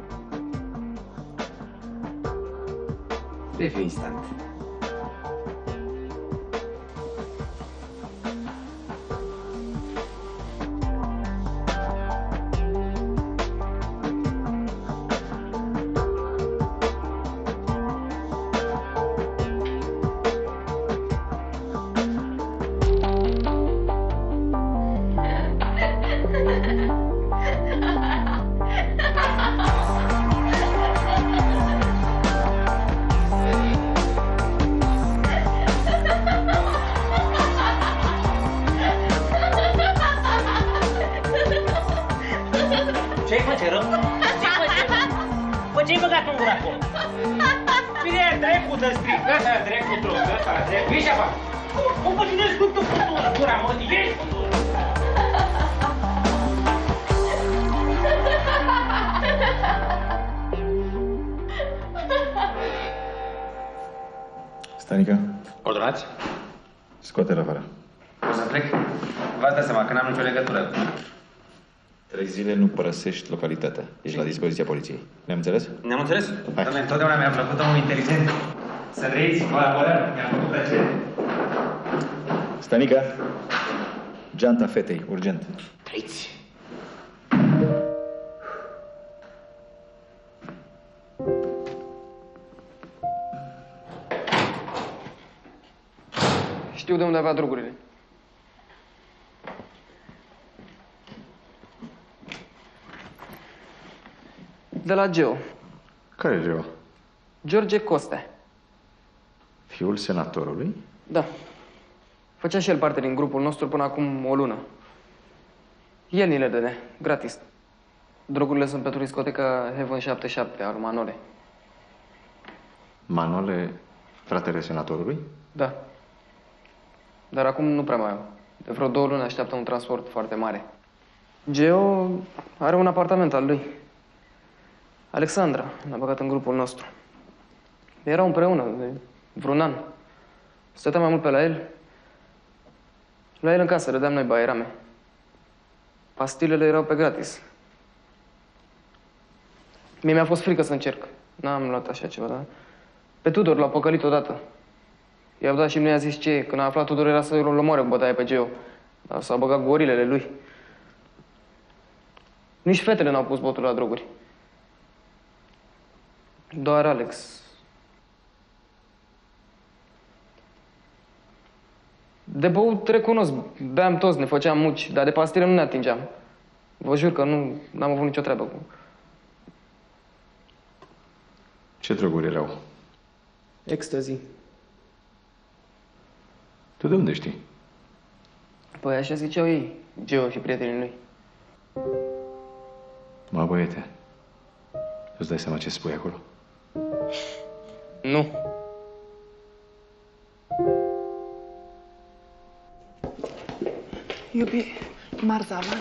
D: De fi instant.
V: Ce-ai face rău? Ce-ai băgat în gura acolo? Bine, dracu de stric, ăsta, dracu troc, ăsta, dracu. Ieși afară! Cum poți să-i spui tu putură, gura, mă, ieși putură!
B: Stanica,
S: Ordonați?
B: scoate-l afară.
S: O să plec? V-ați dat seama că n-am nicio legătură.
B: 3 zile nu părăsești localitatea. Ești la dispoziția poliției. Ne-am înțeles?
S: Ne-am înțeles? Doamne, întotdeauna mi-a plăcut omul inteligent. Să trăiți, colaborăm, mi-a făcut plăcere.
B: Stanica, geanta fetei, urgent.
S: Trăiți.
I: Știu de unde avea drogurile. De la Geo.
E: Care e Geo?
I: George Coste.
E: Fiul senatorului?
I: Da. Făcea și el parte din grupul nostru până acum o lună. El ni le dădea, gratis. Drogurile sunt pentru discoteca Heaven 77 a lui Manole.
E: Manole, fratele senatorului?
I: Da. Dar acum nu prea mai au. De vreo 2 luni așteaptă un transport foarte mare. Geo are un apartament al lui. Alexandra l-a băgat în grupul nostru. Erau împreună de vreun an. Stăteam mai mult pe la el. La el în casă rădeam noi baierame. Pastilele erau pe gratis. Mie mi-a fost frică să încerc. N-am luat așa ceva, dar... Pe Tudor l-a păcălit odată.
K: I-au dat și nu i-a zis ce e. Când a aflat Tudor era să-l omoare cu bătaie pe Geo. Dar s-au băgat gorilele lui. Nici fetele n-au pus botul la droguri. Doar Alex. De băut recunosc, beam toți, ne făceam muci, dar de pastile nu ne atingeam. Vă jur că n-am avut nicio treabă cu...
B: Ce droguri erau?
K: Ecstasy.
B: Tu de unde știi?
K: Păi așa ziceau ei, Geo și prietenii lui.
B: Mă, băiete, îți dai seama ce spui acolo?
K: Nu.
P: Iubi, Marzavan.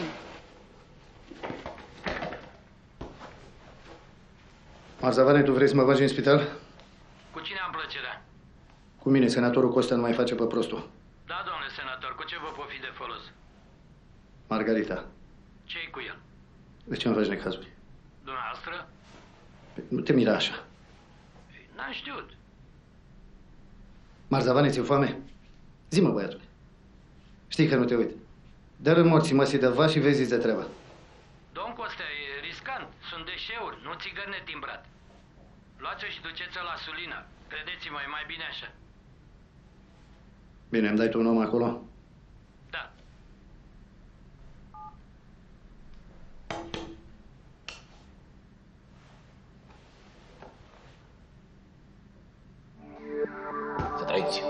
G: Marzavane, tu vrei să mă bagi în spital?
A: Cu cine am plăcerea?
G: Cu mine, senatorul Costa nu mai face pe prostul.
A: Da, domnule senator, cu ce vă pot fi de folos?
G: Margarita,
A: Ce-i cu el?
G: de ce îmi faci necazuri?
A: Dumneavoastră?
G: Nu te mira așa.
A: N-am știut.
G: Marzavane, ți-e foame? Zi-mă, băiatule. Știi că nu te uit. Dă-l morții măsii de vas și vezi de treaba.
A: Domn Costea, e riscant. Sunt deșeuri, nu țigări netimbrat. Luați-o și duceți-o la Sulina. Credeți-mă, e mai bine așa.
G: Bine, îmi dai tu un om acolo?
A: Da.
J: Să trăiți.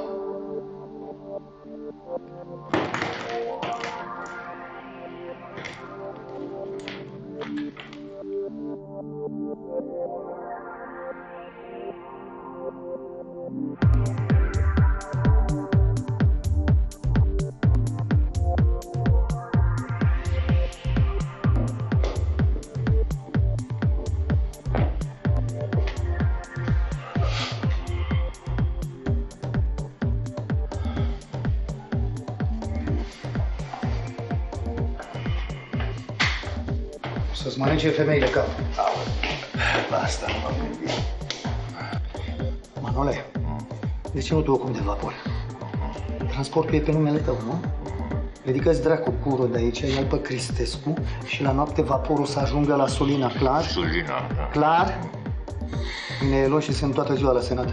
G: Să-ți mănânce femeile cap.
J: La asta nu m-am gândit.
G: Manole, de ce nu tu ocumi de vapor? Transportul e pe numele tău, nu? Ridică-ți dracu curul de aici, ia-l pe Cristescu și la noapte vaporul să ajungă la Sulina, clar?
J: Sulina, da.
G: Clar? Mine e luat și sunt toată ziua la Senat.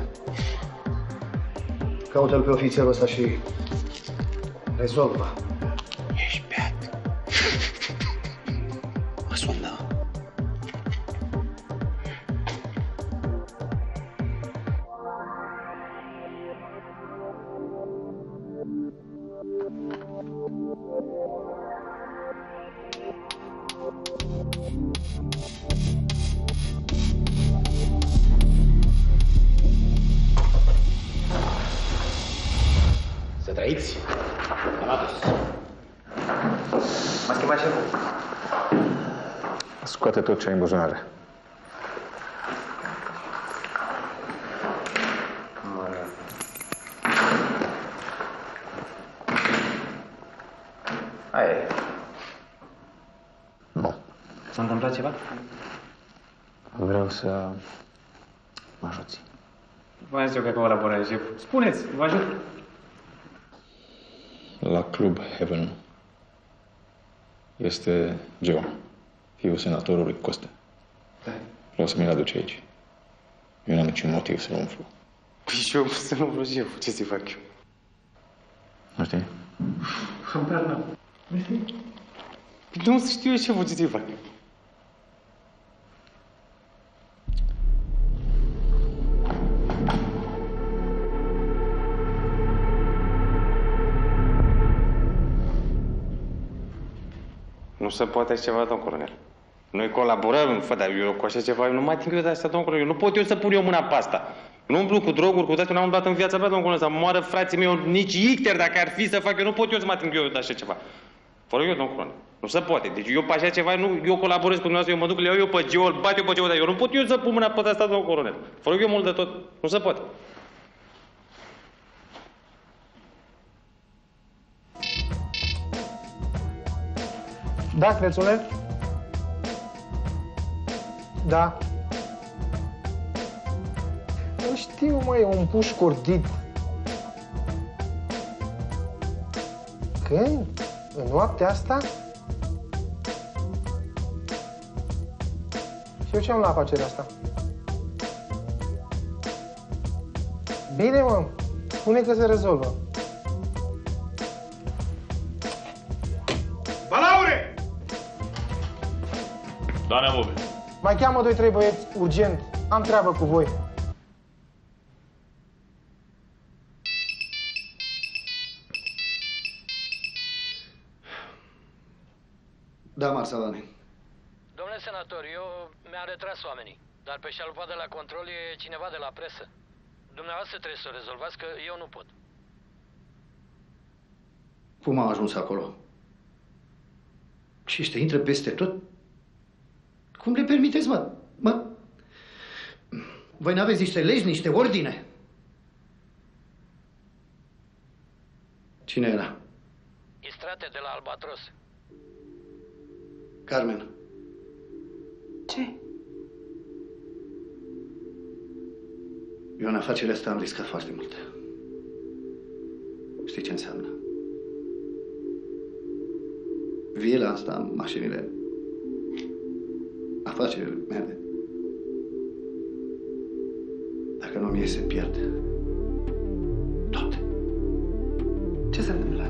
G: Caută-l pe ofițerul ăsta și rezolvă.
J: Ești beat. Mă sună.
M: Să trăiți. Am adus. M-a schimbat ceva.
E: Scoate tot ce ai în buzunare.
M: Aia e.
E: Nu.
M: S-a întâmplat ceva?
E: Vreau să mă ajuți.
S: V-am zis eu că colaborez. Spuneți, vă ajut.
B: La Club Heaven este Geo, fiul senatorului Costa.
S: Da.
B: Vreau să mi-l aduc aici. Eu n-am niciun motiv să-l umflu.
S: Păi și eu să nu vreau și eu. Ce să-i fac eu?
B: Nu știi?
S: Habar n-am. Nu știi? Nu să știu eu ce să-i fac. Nu se poate așa ceva, domn colonel. Noi colaborăm, fă, dar eu cu așa ceva, nu mă ating eu de asta, domn colonel. Eu nu pot eu să pun eu mâna pe asta. Nu umblu cu droguri, cu toate, n-am umblat în viața mea, domn colonel, să moară frații mei, nici icter dacă ar fi să fac, eu nu pot eu să mă ating eu de așa ceva. Fără eu, domn colonel. Nu se poate. Deci eu pe așa ceva, nu, eu colaborez cu dumneavoastră, eu mă duc, le iau eu pe Geo, îl bat eu pe Geo, dar eu nu pot eu să pun mâna pe asta, domn colonel. Fără eu mult de tot. Nu se poate.
C: Da, crețule? Da. Nu știu, măi, e un puș cordit. Când? În noaptea asta? Și eu ce am la afacerea asta? Bine, mă, spune că se rezolvă.
V: Balaure!
Q: Da, Neamove.
C: Mai cheamă 2-3 băieți, urgent. Am treabă cu voi.
G: Da, Marsalane.
A: Domnule senator, eu mi-am retras oamenii, dar pe șalupa de la control e cineva de la presă. Dumneavoastră trebuie să o rezolvați, că eu nu pot.
G: Cum am ajuns acolo? Și ăștia intră peste tot? Cum le permiteți, mă? Voi n-aveți niște legi, niște ordine? Cine era?
A: Istrate de la Albatros.
G: Carmen.
O: Ce?
G: Eu în afacerea asta am riscat foarte mult. Știi ce înseamnă? Vila asta, mașinile, afacerile mele. Dacă nu mi iese, pierd. Tot.
O: Ce s-a întâmplat?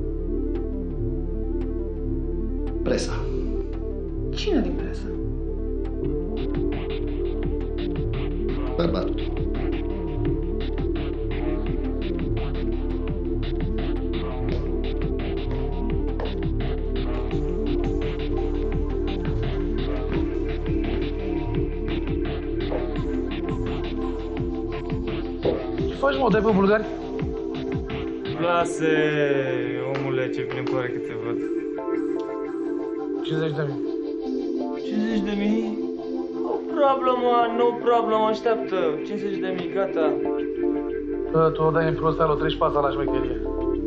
G: Presa.
O: Cine din presă?
G: Bărbatul.
C: Faci, mă, dai pe bulgari?
K: Lasă, omule, ce plin pare că te văd.
C: 50 de mii.
K: 50 de mii? No problem, așteaptă. 50 de mii, gata.
C: Tu o dai în prostea, o treci pasa la șmecherie.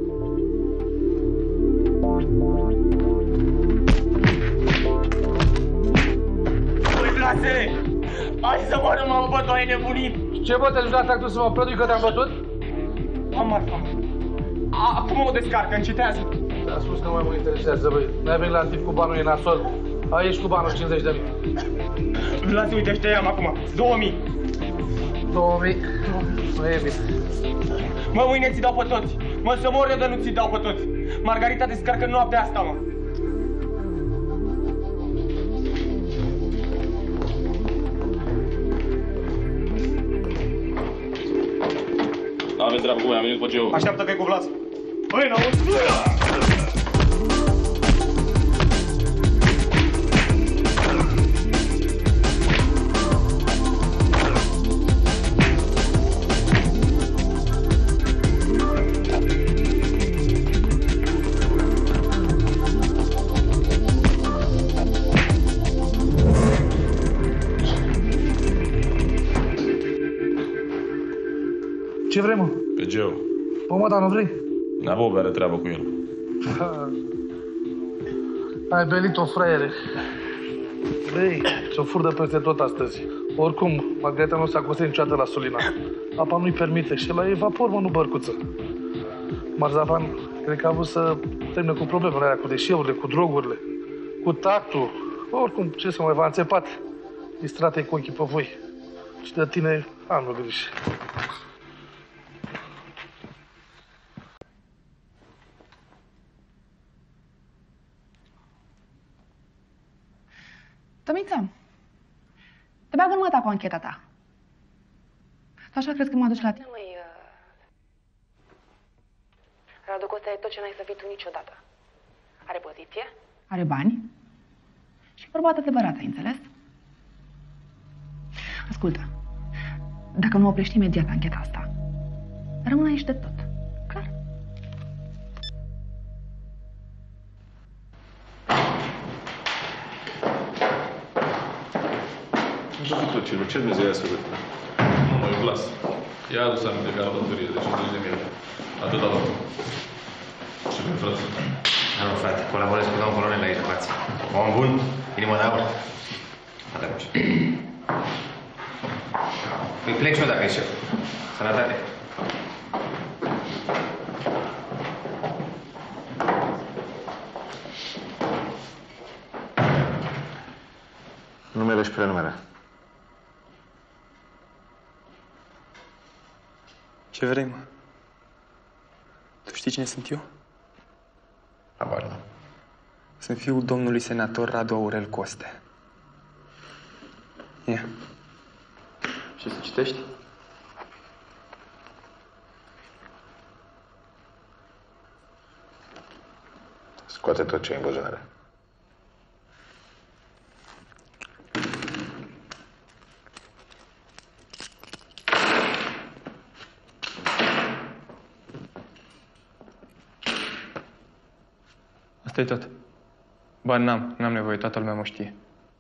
V: Lasă-le! Hai să mă, nu m-am bătut, ai nebunit!
C: Ce bă, te duci la tractul să mă plădui că te-am bătut?
V: Am marfa. Acum o descarcă, încitează.
C: Ți-am spus că nu mai mă interesează, băi. N-ai venit la tip cu banul, e nasol. Aici cu banul, 50 de mii.
V: Lasă, uite, ăștia i-am acum. 2000.
C: 2000? Nu e bine.
V: Mă, mâine ți dau pe toți. Mă, să mor eu de nu ți dau pe toți. Margarita descarcă noaptea asta, mă.
Q: Aveți treabă cu voi, am venit după ce eu.
V: Așteaptă că-i cu Vlas. Băi, n-auzi?
C: Ce vrei, mă?
Q: Pe Geo.
C: Bă, mă, dar nu vrei?
Q: Neamove are treabă cu el.
C: Ai belit-o, fraiere. Băi, ți-o furdă peste tot astăzi. Oricum, Margarita nu s-a costit niciodată la Sulina. Apa nu-i permite și la evapor, mă, nu bărcuță. Marzavan, cred că a vrut să termine cu problemele alea, cu deșeurile, cu drogurile, cu tactul. Oricum, ce să mai va înțepat? Distrate cu ochii pe voi. Și de tine am grijă.
O: Tomiță, te bag în măta cu ancheta ta. Tu așa crezi că mă aduci la tine?
L: Măi, Radu Costa e tot ce n-ai să fii tu niciodată. Are poziție?
O: Are bani și bărbat adevărat, ai înțeles? Ascultă, dacă nu oprești imediat ancheta asta, rămân aici de tot. Clar?
Q: Nu fi tot ce Dumnezeu ia să văd. Mă Vlas. Ia adus aminte că am datorie de 50 de mii. Atâta luat. Și pe frate.
D: Nu, frate, colaborez cu domnul colonel aici, față. Om bun, inimă de aur. Atunci. Păi plec și eu dacă e șef. Sănătate.
E: și prenumele.
K: Ce vrei, mă? Tu știi cine sunt eu?
E: Abar nu.
K: Sunt fiul domnului senator Radu Aurel Coste. Ia. Și să citești?
E: Scoate tot ce e în buzunare.
K: Asta e tot. Bani n-am nevoie, toată lumea mă știe.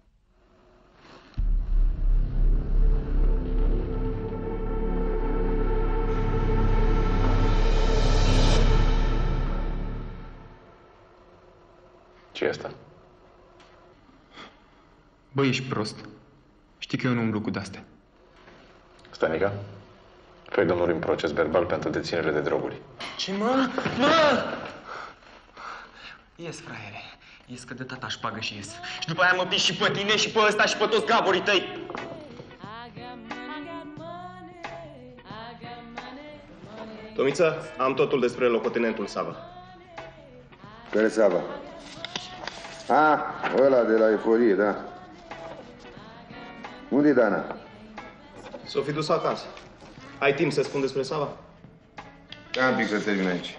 E: Ce e asta?
K: Băi, ești prost. Știi că eu nu umblu cu de-astea.
E: Stanica, fă-i domnului un proces verbal pentru deținere de droguri.
K: Ce, mă? Mă! Ies, fraiere. Ies că de tata șpagă și ies. Și după aia mă piși și pe tine și pe ăsta și pe toți gaborii tăi.
F: Tomiță, am totul despre locotenentul Sava.
J: Care Sava? Ăla de la Eforie, da. Unde e Dana?
F: S-o fi dus acasă. Ai timp să spun despre Sava?
J: Da, un pic să termin aici.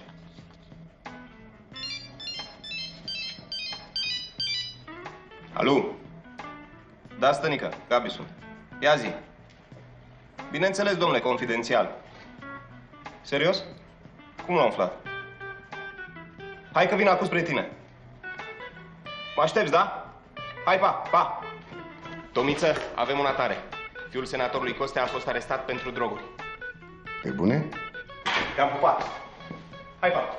F: Alo? Da, stănică, Gabi sunt. Ia zi. Bineînțeles, domnule, confidențial. Serios? Cum l-am aflat? Hai că vin acum spre tine. Mă aștepți, da? Hai, pa! Tomiță, avem una tare. Fiul senatorului Coste a fost arestat pentru droguri.
J: E bune?
F: Te-am pupat. Hai, pa!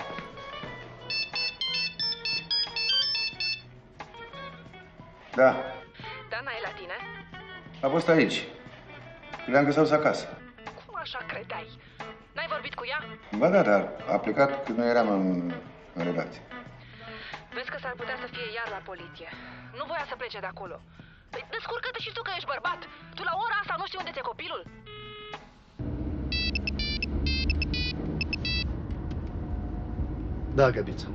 J: Da,
N: Dana e la tine?
J: a fost aici. Le-am găsit acasă.
N: Cum așa credeai? N-ai vorbit cu ea?
J: Ba da, dar a plecat când noi eram în relație.
N: Vezi că s-ar putea să fie iar la poliție. Nu voia să plece de acolo. Păi descurcă-te și tu că ești bărbat. Tu la ora asta nu știi unde ți-e copilul?
G: Da, Gabiță.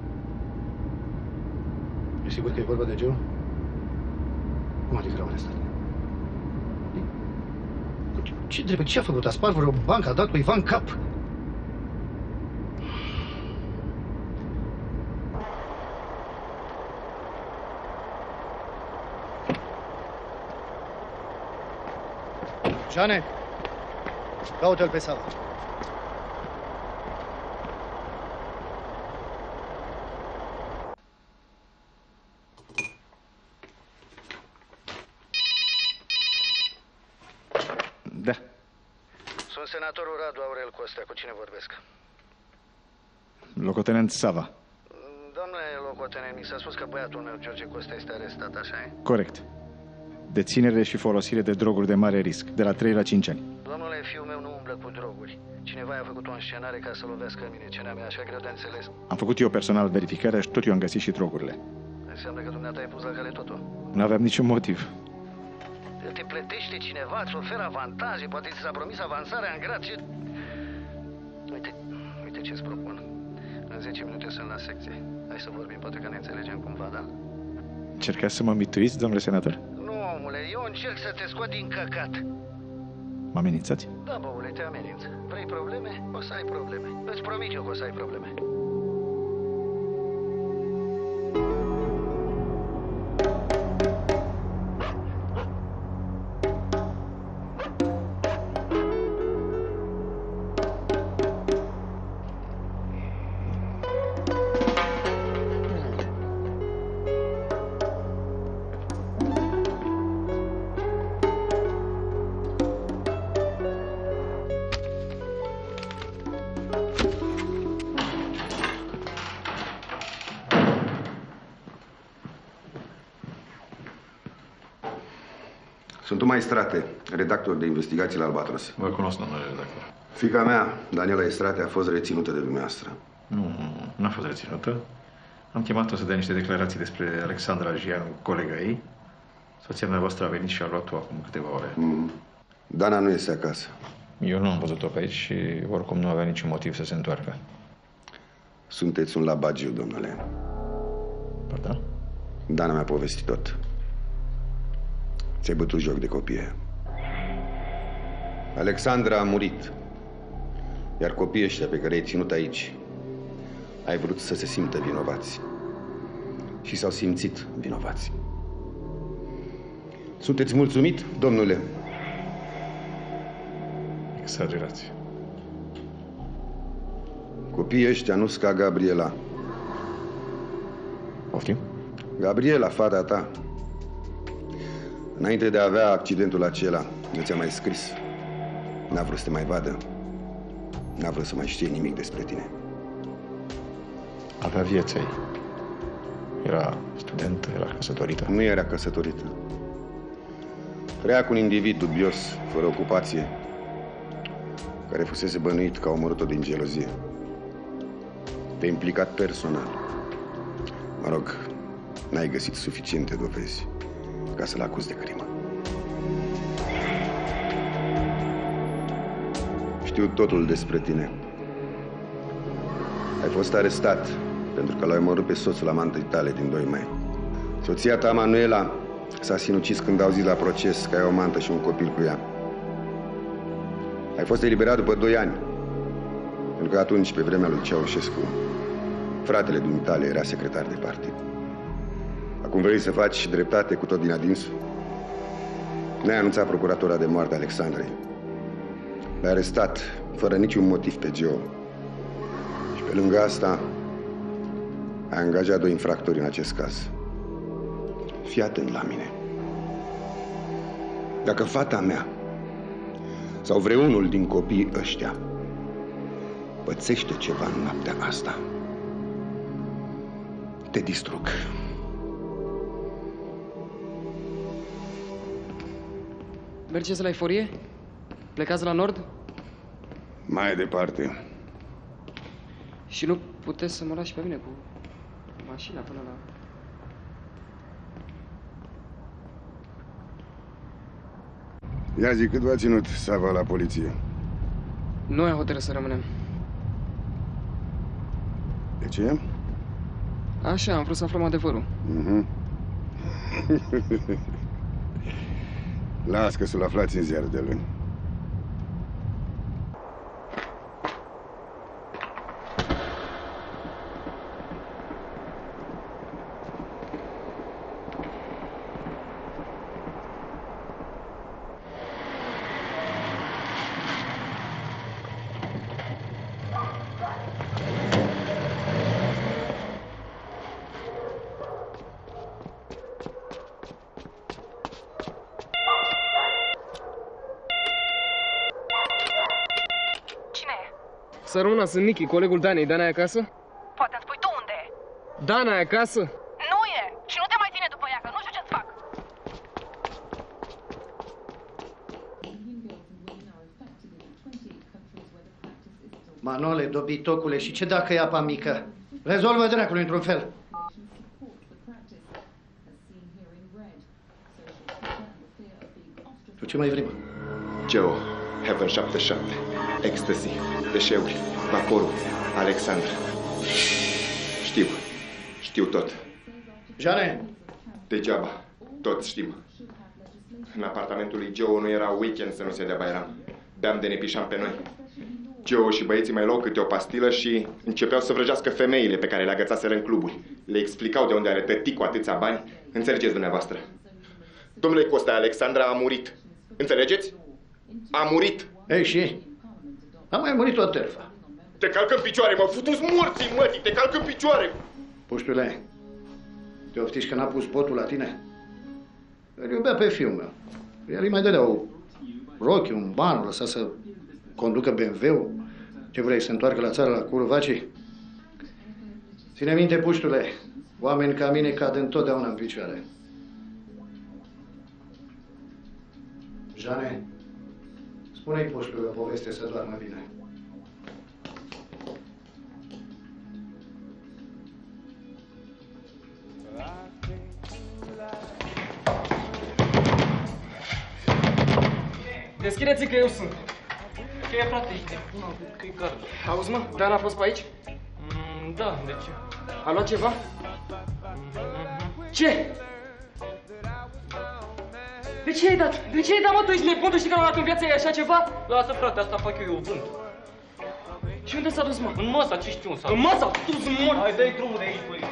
G: E sigur că e vorba de Geo? Cum adică l-au arestat? Ce drept? Ce a făcut? A spart vreo bancă? A dat cu Ivan cap? Jane, caută-l pe Sava.
E: Da.
G: Sunt senatorul Radu Aurel Costea. Cu cine vorbesc?
E: Locotenent Sava.
G: Domnule locotenent, mi s-a spus că băiatul meu, George Costea, este arestat, așa e?
E: Corect. Deținere și folosire de droguri de mare risc, de la 3 la 5 ani.
G: Domnule, fiul meu nu umblă cu droguri. Cineva i-a făcut o înscenare ca să lovească în mine. Ce n-am e așa greu de înțeles.
E: Am făcut eu personal verificarea și tot eu am găsit și drogurile.
G: Înseamnă că dumneata ai pus la cale totul.
E: Nu aveam niciun motiv.
G: Te plătește cineva, îți oferă avantaje, poate ți s-a promis avansarea în grad și... Uite ce-ți propun. În 10 minute sunt la secție. Hai să vorbim, poate că ne înțelegem cumva, da?
E: Încercați să mă mituiți, domnule senator?
G: Nu, omule, eu încerc să te scot din căcat.
E: Mă amenințați?
G: Da, băule, te ameninț. Vrei probleme? O să ai probleme. Îți promit eu că o să ai probleme.
J: Sunt Toma Estrate, redactor de investigații la Albatros.
Q: Vă cunosc, domnule redactor.
J: Fiica mea, Daniela Estrate, a fost reținută de dumneavoastră.
E: Nu a fost reținută. Am chemat-o să dea niște declarații despre Alexandra Gianu, colega ei.
B: Soția voastră a venit și a luat-o acum câteva ore.
U: Dana nu este acasă.
B: Eu nu am văzut-o pe aici și oricum nu avea niciun motiv să se întoarcă.
U: Sunteți un labagiu, domnule.
B: Pardon?
U: Dana mi-a povestit tot. Ți-ai bătut joc de copie. Alexandra a murit. Iar copiii ăștia pe care i-ai ținut aici, ai vrut să se simtă vinovați. Și s-au simțit vinovați. Sunteți mulțumit, domnule?
B: Exagerați.
U: Copiii ăștia nu sunt ca Gabriela.
B: Poftim?
U: Gabriela, fata ta, înainte de a avea accidentul acela, nu ți-a mai scris. N-a vrut să te mai vadă. N-a vrut să mai știe nimic despre tine.
B: Avea vieței. Era studentă, era căsătorită.
U: Nu era căsătorită. Trăia cu un individ dubios, fără ocupație, care fusese bănuit că a omorât-o din gelozie. Te-ai implicat personal. Mă rog, n-ai găsit suficiente dovezi ca să-l acuzi de crimă. Știu totul despre tine. Ai fost arestat pentru că l-ai omorât pe soțul amantei tale din 2 mai. Soția ta, Manuela, s-a sinucis când au zis la proces că ai o amantă și un copil cu ea. Ai fost eliberat după 2 ani, pentru că atunci, pe vremea lui Ceaușescu, fratele dumitale era secretar de partid. Acum vrei să faci dreptate cu tot din adinsul? Ne-ai anunțat procuratura de moarte Alexandrei. L-ai arestat fără niciun motiv pe Geo. Și pe lângă asta, ai angajat 2 infractori în acest caz. Fii atent la mine. Dacă fata mea sau vreunul din copiii ăștia pățește ceva în noaptea asta, te distrug.
I: Mergeți la Eforie? Plecați la nord?
U: Mai departe.
I: Și nu puteți să mă lași pe mine cu mașina până la...
U: Ia zi, cât v-a ținut Sava la poliție?
I: Noi am hotărât să rămânem.
U: De ce?
I: Așa, am vrut să aflăm adevărul.
U: Las că să-l aflați în ziar de luni.
I: Să rămână, sunt Nichi, colegul Danei. Dana e acasă?
N: Poate îmi spui tu unde e.
I: Dana e acasă?
N: Nu e! Și nu te mai ține după ea, că nu știu ce-ți fac.
G: Manole, dobitocule, și ce dacă e apa mică? Rezolvă dracului într-un fel. Tu ce mai vrei, mă?
F: Geo, Heaven 77, Ecstasy, deșeuri, vaporul, Alexandra. Știu tot.
G: Jane!
F: Degeaba, toți știm. În apartamentul lui Geo nu era weekend să nu se dea Bairam. Beam de ne pișam pe noi. Geo și băieții mai luau câte o pastilă și începeau să vrăjească femeile pe care le agățaseră în cluburi. Le explicau de unde are tăticul atâția bani. Înțelegeți dumneavoastră. Domnule Costa, Alexandra a murit. Înțelegeți? A murit.
G: Ei, și? A mai murit o terfă.
F: Te calcă în picioare, mă, futu-ți morții, mătii, te calcă în picioare.
G: Puștule, te oftiși că n-a pus botul la tine? Îl iubea pe fiul meu. El îi mai dădea o rochie, un ban, o lăsa să conducă BMW-ul. Ce vrei, să întoarcă la țară la curul vacii? Ține minte, puștule, oameni ca mine cad întotdeauna în picioare. Jane, spune-i puștului o poveste să doarmă bine.
I: Deschideți că eu sunt.
V: Ce e, frate, ești nebun, că-i gardă.
I: Auzi, mă, Dan a fost pe aici?
V: Da, de ce?
I: A luat ceva? Ce? De ce ai dat? De ce ai dat, mă? Tu ești nebun? Tu știi că n-am dat în viața ei așa ceva?
V: Lasă, frate, asta fac eu vând.
I: Și unde s-a dus, mă?
V: În masa, ce știu, s-a
I: În masa? Tu-ți mor!
V: Hai, dai drumul de aici, băi.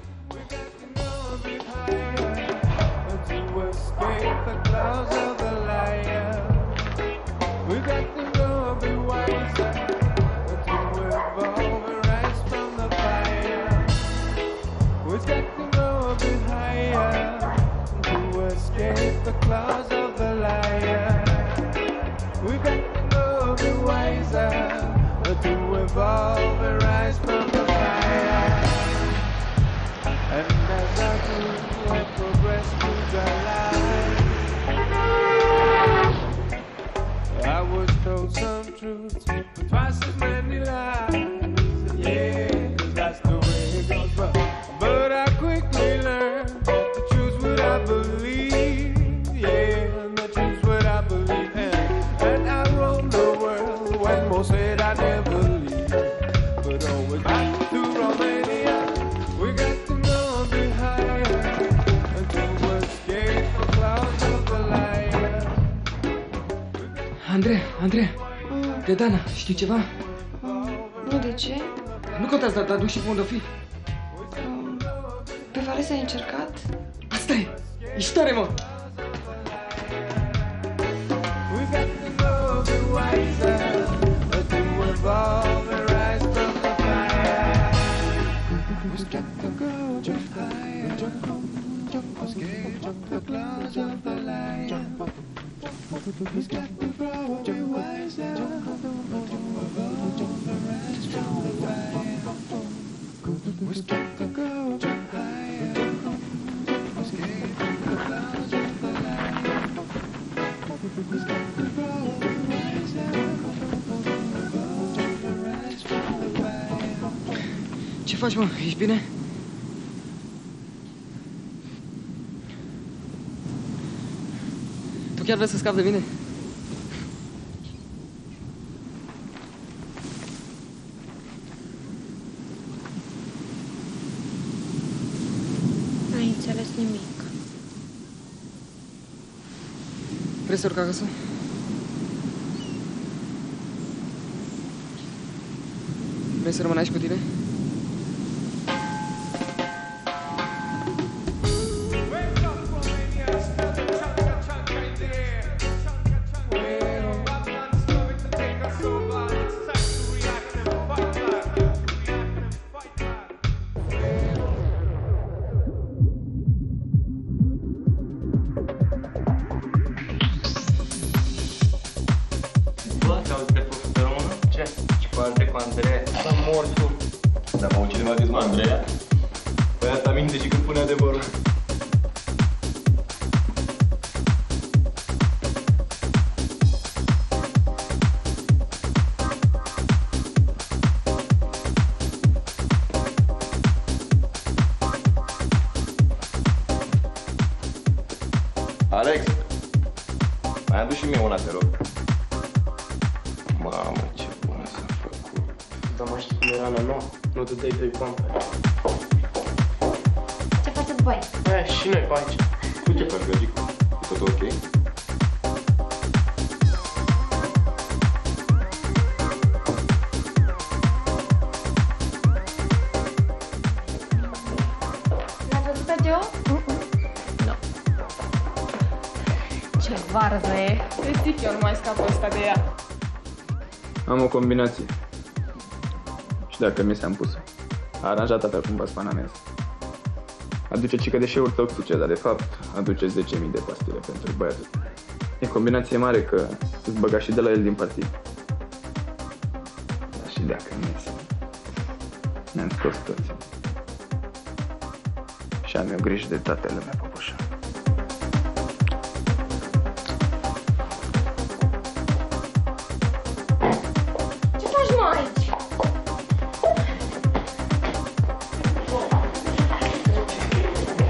R: The claws of the lion. We've got to go a bit wiser to evolve and rise from the fire. And as our group will progress through the life, I was told some truths, but twice as many lies. Yeah, 'cause that's the way it goes. But I quickly learned to choose what I believe. Yeah, and the truth's what I believe in. And I roam the world when most said I never leave. But always back to Romania, we got to go a bit higher until we escape the clouds of the lion.
I: Andreea, de Dana, știi ceva?
L: Nu, de ce?
I: Nu contează, dar nu știu pe unde o fi.
L: Pe Varese ai încercat?
I: Asta e! Ești tare, mă!
R: Evolve and rise from the fire. We got to go jump higher, escape the claws of the lion. We got to grow a bit wiser to evolve and rise from the fire. We got to go jump higher, escape the claws of the lion. We got to grow a bit wiser.
I: Ce faci, mă? Ești bine? Tu chiar vrei să scapi de mine?
L: N-ai înțeles nimic.
I: Vrei să urc acasă? Vrei să rămân aici cu tine?
F: Alex, mai adu și mie una, te rog. Mamă, ce bună s-a făcut.
V: Dar mă știi cum era la nouă? Nu dădeai 2 bani.
L: Ce faceți voi?
V: Și noi pe aici.
F: Tu ce faci, Gagicu? E tot ok?
L: L-ați văzut pe Geo?
P: Nu.
L: Ce varză e.
P: Îți zic eu, nu mai scapă ăsta de ea.
K: Am o combinație. Și dacă mi s-am pus, a aranjat tata cumva spananează. Aduce cică deșeuri toxice, dar de fapt aduce 10.000 de pastile pentru băiatul. E combinație mare că îți băga și de la el din partid. Dar și dacă nu iese, ne-am scos toți. Și am eu grijă de toată lumea, păpușa.
L: Ce faci, mă, aici?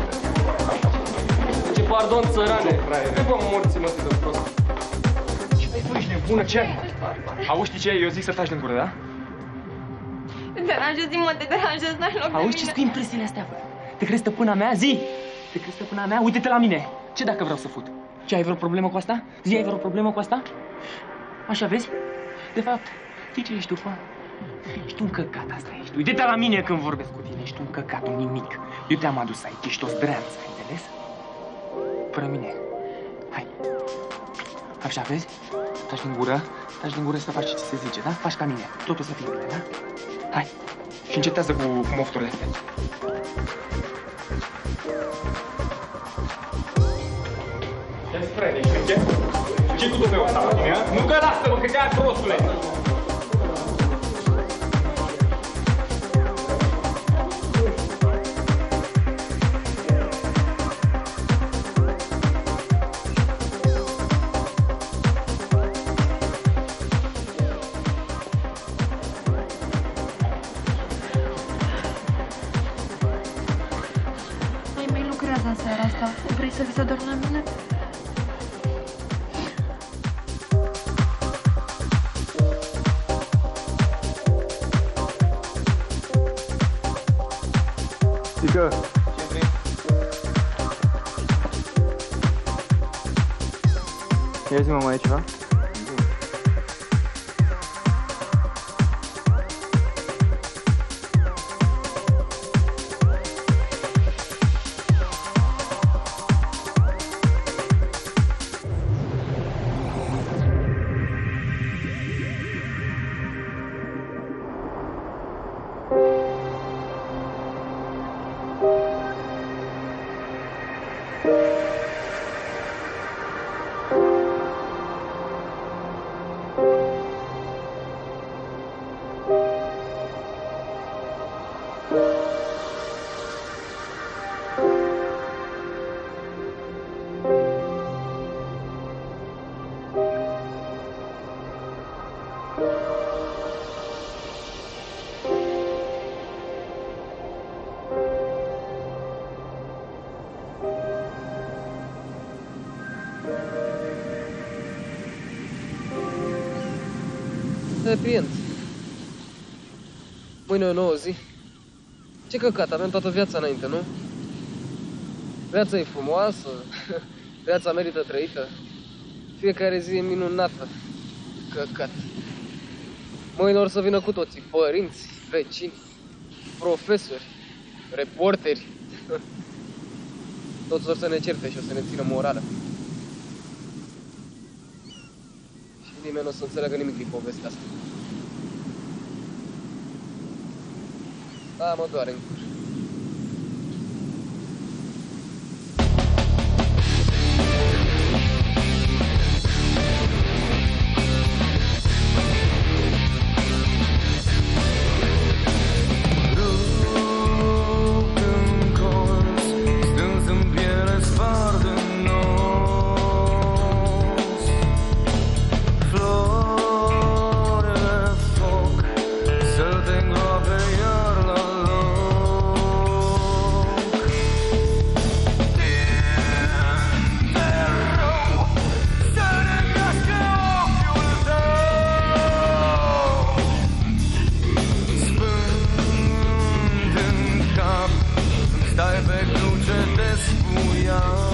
I: Ce pardon, țărane! Nu vă morți, mă, de prost.
K: Bună, ce ai? Auzi, știi ce? Eu zic să taci din gură, da?
L: Te deranjezi, mă, te deranjezi, n-ai loc de
I: Auzi ce-s cu impresiile astea, bă? Te crezi stăpâna mea? Zi! Te crezi stăpâna mea? Uite-te la mine! Ce dacă vreau să fut? Ce, ai vreo problemă cu asta? Zi, ai vreo problemă cu asta? Așa vezi? De fapt, știi ce ești tu, fă? Ești un căcat, asta ești. Uite-te la mine când vorbesc cu tine, ești un căcat, un nimic. Eu te-am adus aici, ești o zdreanță, ai înțeles? Fără mine. Hai. Așa, vezi? Taci din gură să faci ce ți se zice, da? Faci ca mine, totul să fie bine, da? Hai. Și încetează cu mofturile astea. Ce-mi spre, deci, ce cu Dumnezeu ăsta la tine, a? Nu că lasă-mă, că te-ai prostule!
L: În seara asta. Vrei să vii să dormi la mine?
K: Tică!
I: Ce vrei?
K: Ia zi-mă, mai e ceva?
I: Happy end. Mâine e o nouă zi. Ce căcat, avem toată viața înainte, nu? Viața e frumoasă, viața merită trăită. Fiecare zi e minunată. Căcat. Mâine or să vină cu toții, părinți, vecini, profesori, reporteri. Toți or să ne certe și o să ne țină morală. Și nimeni nu o să înțeleagă nimic din povestea asta. Da, mă doare în cur.
R: Stai pe cruce de spuia